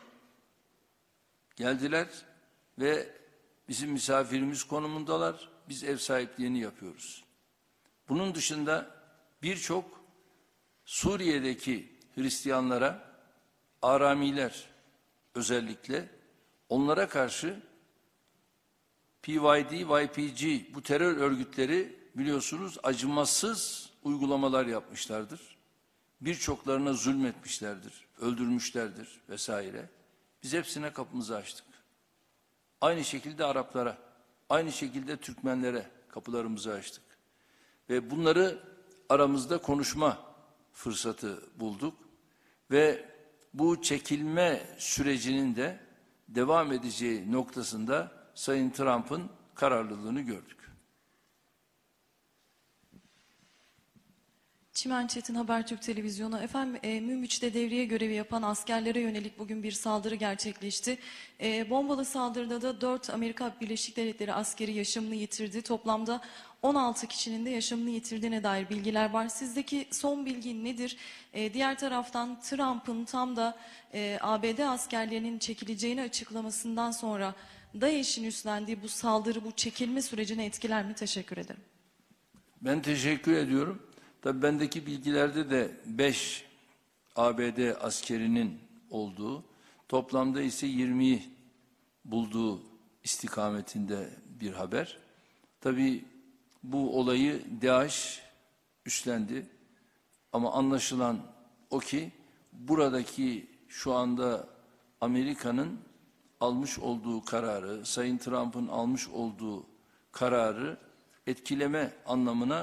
Geldiler ve bizim misafirimiz konumundalar. Biz ev sahipliğini yapıyoruz. Bunun dışında birçok Suriye'deki Hristiyanlara, Aramiler özellikle, onlara karşı P Y D, Y P G bu terör örgütleri biliyorsunuz acımasız uygulamalar yapmışlardır. Birçoklarına zulmetmişlerdir, öldürmüşlerdir vesaire. Biz hepsine kapımızı açtık. Aynı şekilde Araplara, aynı şekilde Türkmenlere kapılarımızı açtık. Ve bunları aramızda konuşma fırsatı bulduk. Ve bu çekilme sürecinin de devam edeceği noktasında Sayın Trump'ın kararlılığını gördük. Çimen Çetin, Habertürk Televizyonu. Efendim e, Münbiç'te devriye görevi yapan askerlere yönelik bugün bir saldırı gerçekleşti. E, bombalı saldırıda da dört Amerika Birleşik Devletleri askeri yaşamını yitirdi. Toplamda on altı kişinin de yaşamını yitirdiğine dair bilgiler var. Sizdeki son bilgi nedir? E, diğer taraftan Trump'ın tam da e, A B D askerlerinin çekileceğini açıklamasından sonra DAEŞ'in üstlendiği bu saldırı, bu çekilme sürecine etkiler mi? Teşekkür ederim. Ben teşekkür ediyorum. Tabii bendeki bilgilerde de beş A B D askerinin olduğu, toplamda ise yirmiyi bulduğu istikametinde bir haber. Tabii bu olayı DAEŞ üstlendi ama anlaşılan o ki buradaki şu anda Amerika'nın almış olduğu kararı, Sayın Trump'ın almış olduğu kararı etkileme anlamına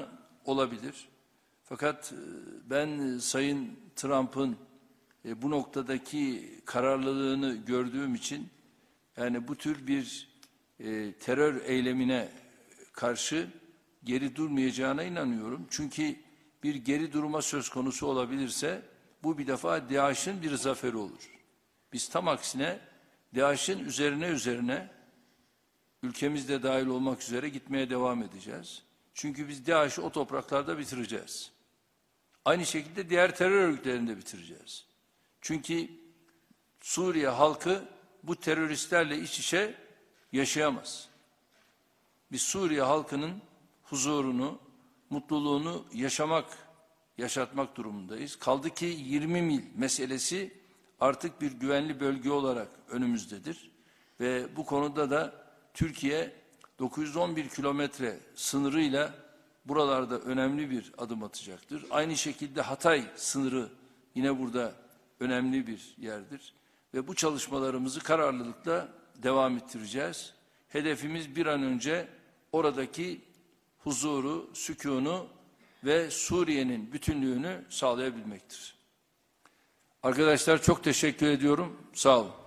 olabilir. Fakat ben Sayın Trump'ın bu noktadaki kararlılığını gördüğüm için yani bu tür bir e, terör eylemine karşı geri durmayacağına inanıyorum. Çünkü bir geri durma söz konusu olabilirse bu bir defa DAEŞ'in bir zaferi olur. Biz tam aksine DAEŞ'in üzerine üzerine ülkemizde dahil olmak üzere gitmeye devam edeceğiz. Çünkü biz DAEŞ'i o topraklarda bitireceğiz. Aynı şekilde diğer terör örgütlerini de bitireceğiz. Çünkü Suriye halkı bu teröristlerle iç içe yaşayamaz. Biz Suriye halkının huzurunu, mutluluğunu yaşamak, yaşatmak durumundayız. Kaldı ki yirmi mil meselesi artık bir güvenli bölge olarak önümüzdedir. Ve bu konuda da Türkiye dokuz yüz on bir kilometre sınırıyla buralarda önemli bir adım atacaktır. Aynı şekilde Hatay sınırı yine burada önemli bir yerdir. Ve bu çalışmalarımızı kararlılıkla devam ettireceğiz. Hedefimiz bir an önce oradaki huzuru, sükûnu ve Suriye'nin bütünlüğünü sağlayabilmektir. Arkadaşlar çok teşekkür ediyorum. Sağ olun.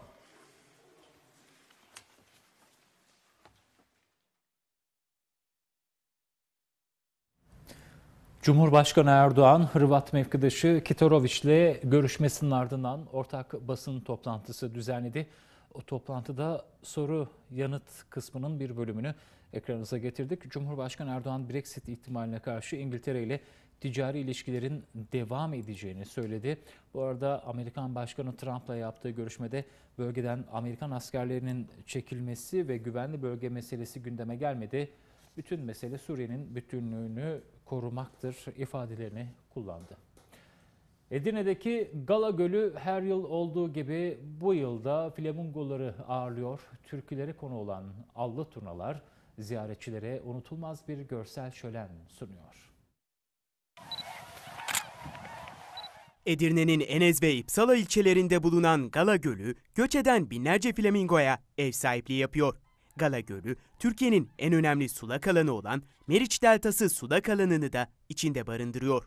Cumhurbaşkanı Erdoğan, Hırvat mevkidaşı Kitorović ile görüşmesinin ardından ortak basın toplantısı düzenledi. O toplantıda soru yanıt kısmının bir bölümünü ekranınıza getirdik. Cumhurbaşkanı Erdoğan Brexit ihtimaline karşı İngiltere ile ticari ilişkilerin devam edeceğini söyledi. Bu arada Amerikan Başkanı Trump'la yaptığı görüşmede bölgeden Amerikan askerlerinin çekilmesi ve güvenli bölge meselesi gündeme gelmedi. Bütün mesele Suriye'nin bütünlüğünü korumaktır ifadelerini kullandı. Edirne'deki Gala Gölü her yıl olduğu gibi bu yılda flamingoları ağırlıyor. Türkülere konu olan allı turnalar ziyaretçilere unutulmaz bir görsel şölen sunuyor. Edirne'nin Enez ve İpsala ilçelerinde bulunan Gala Gölü, göç eden binlerce flamingoya ev sahipliği yapıyor. Gala Gölü, Türkiye'nin en önemli sulak alanı olan Meriç Deltası sulak alanını da içinde barındırıyor.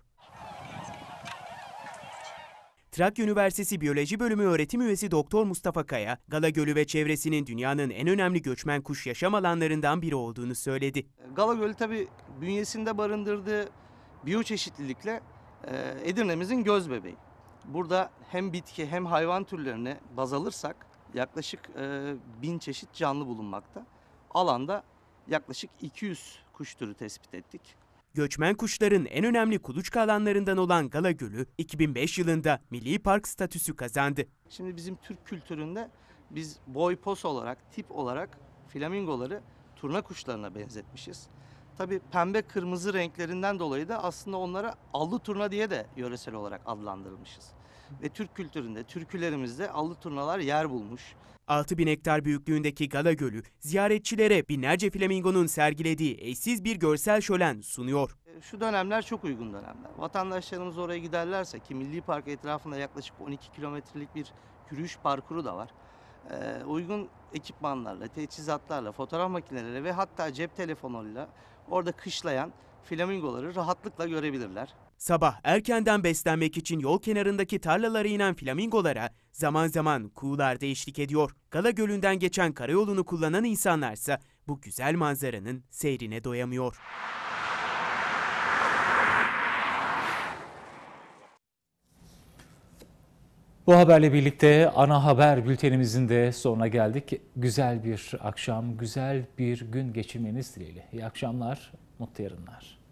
Trakya Üniversitesi Biyoloji Bölümü öğretim üyesi Doktor Mustafa Kaya, Gala Gölü ve çevresinin dünyanın en önemli göçmen kuş yaşam alanlarından biri olduğunu söyledi. Gala Gölü tabii bünyesinde barındırdığı biyoçeşitlilikle Edirne'mizin göz bebeği. Burada hem bitki hem hayvan türlerini baz alırsak yaklaşık bin çeşit canlı bulunmakta. Alanda yaklaşık iki yüz kuş türü tespit ettik. Göçmen kuşların en önemli kuluçka alanlarından olan Gala Gölü iki bin beş yılında Milli Park statüsü kazandı. Şimdi bizim Türk kültüründe biz boy pos olarak, tip olarak flamingoları turna kuşlarına benzetmişiz. Tabii pembe kırmızı renklerinden dolayı da aslında onlara allı turna diye de yöresel olarak adlandırılmışız. Ve Türk kültüründe, türkülerimizde allı turnalar yer bulmuş. altı bin hektar büyüklüğündeki Gala Gölü, ziyaretçilere binlerce flamingonun sergilediği eşsiz bir görsel şölen sunuyor. Şu dönemler çok uygun dönemler. Vatandaşlarımız oraya giderlerse ki Milli Park etrafında yaklaşık on iki kilometrelik bir yürüyüş parkuru da var. Ee, uygun ekipmanlarla, teçhizatlarla, fotoğraf makineleri ve hatta cep telefonuyla orada kışlayan flamingoları rahatlıkla görebilirler. Sabah erkenden beslenmek için yol kenarındaki tarlalara inen flamingolara zaman zaman kuğular da eşlik ediyor. Gala Gölü'nden geçen karayolunu kullanan insanlarsa bu güzel manzaranın seyrine doyamıyor. Bu haberle birlikte ana haber bültenimizin de sonuna geldik. Güzel bir akşam, güzel bir gün geçirmeniz dileğiyle. İyi akşamlar, mutlu yarınlar.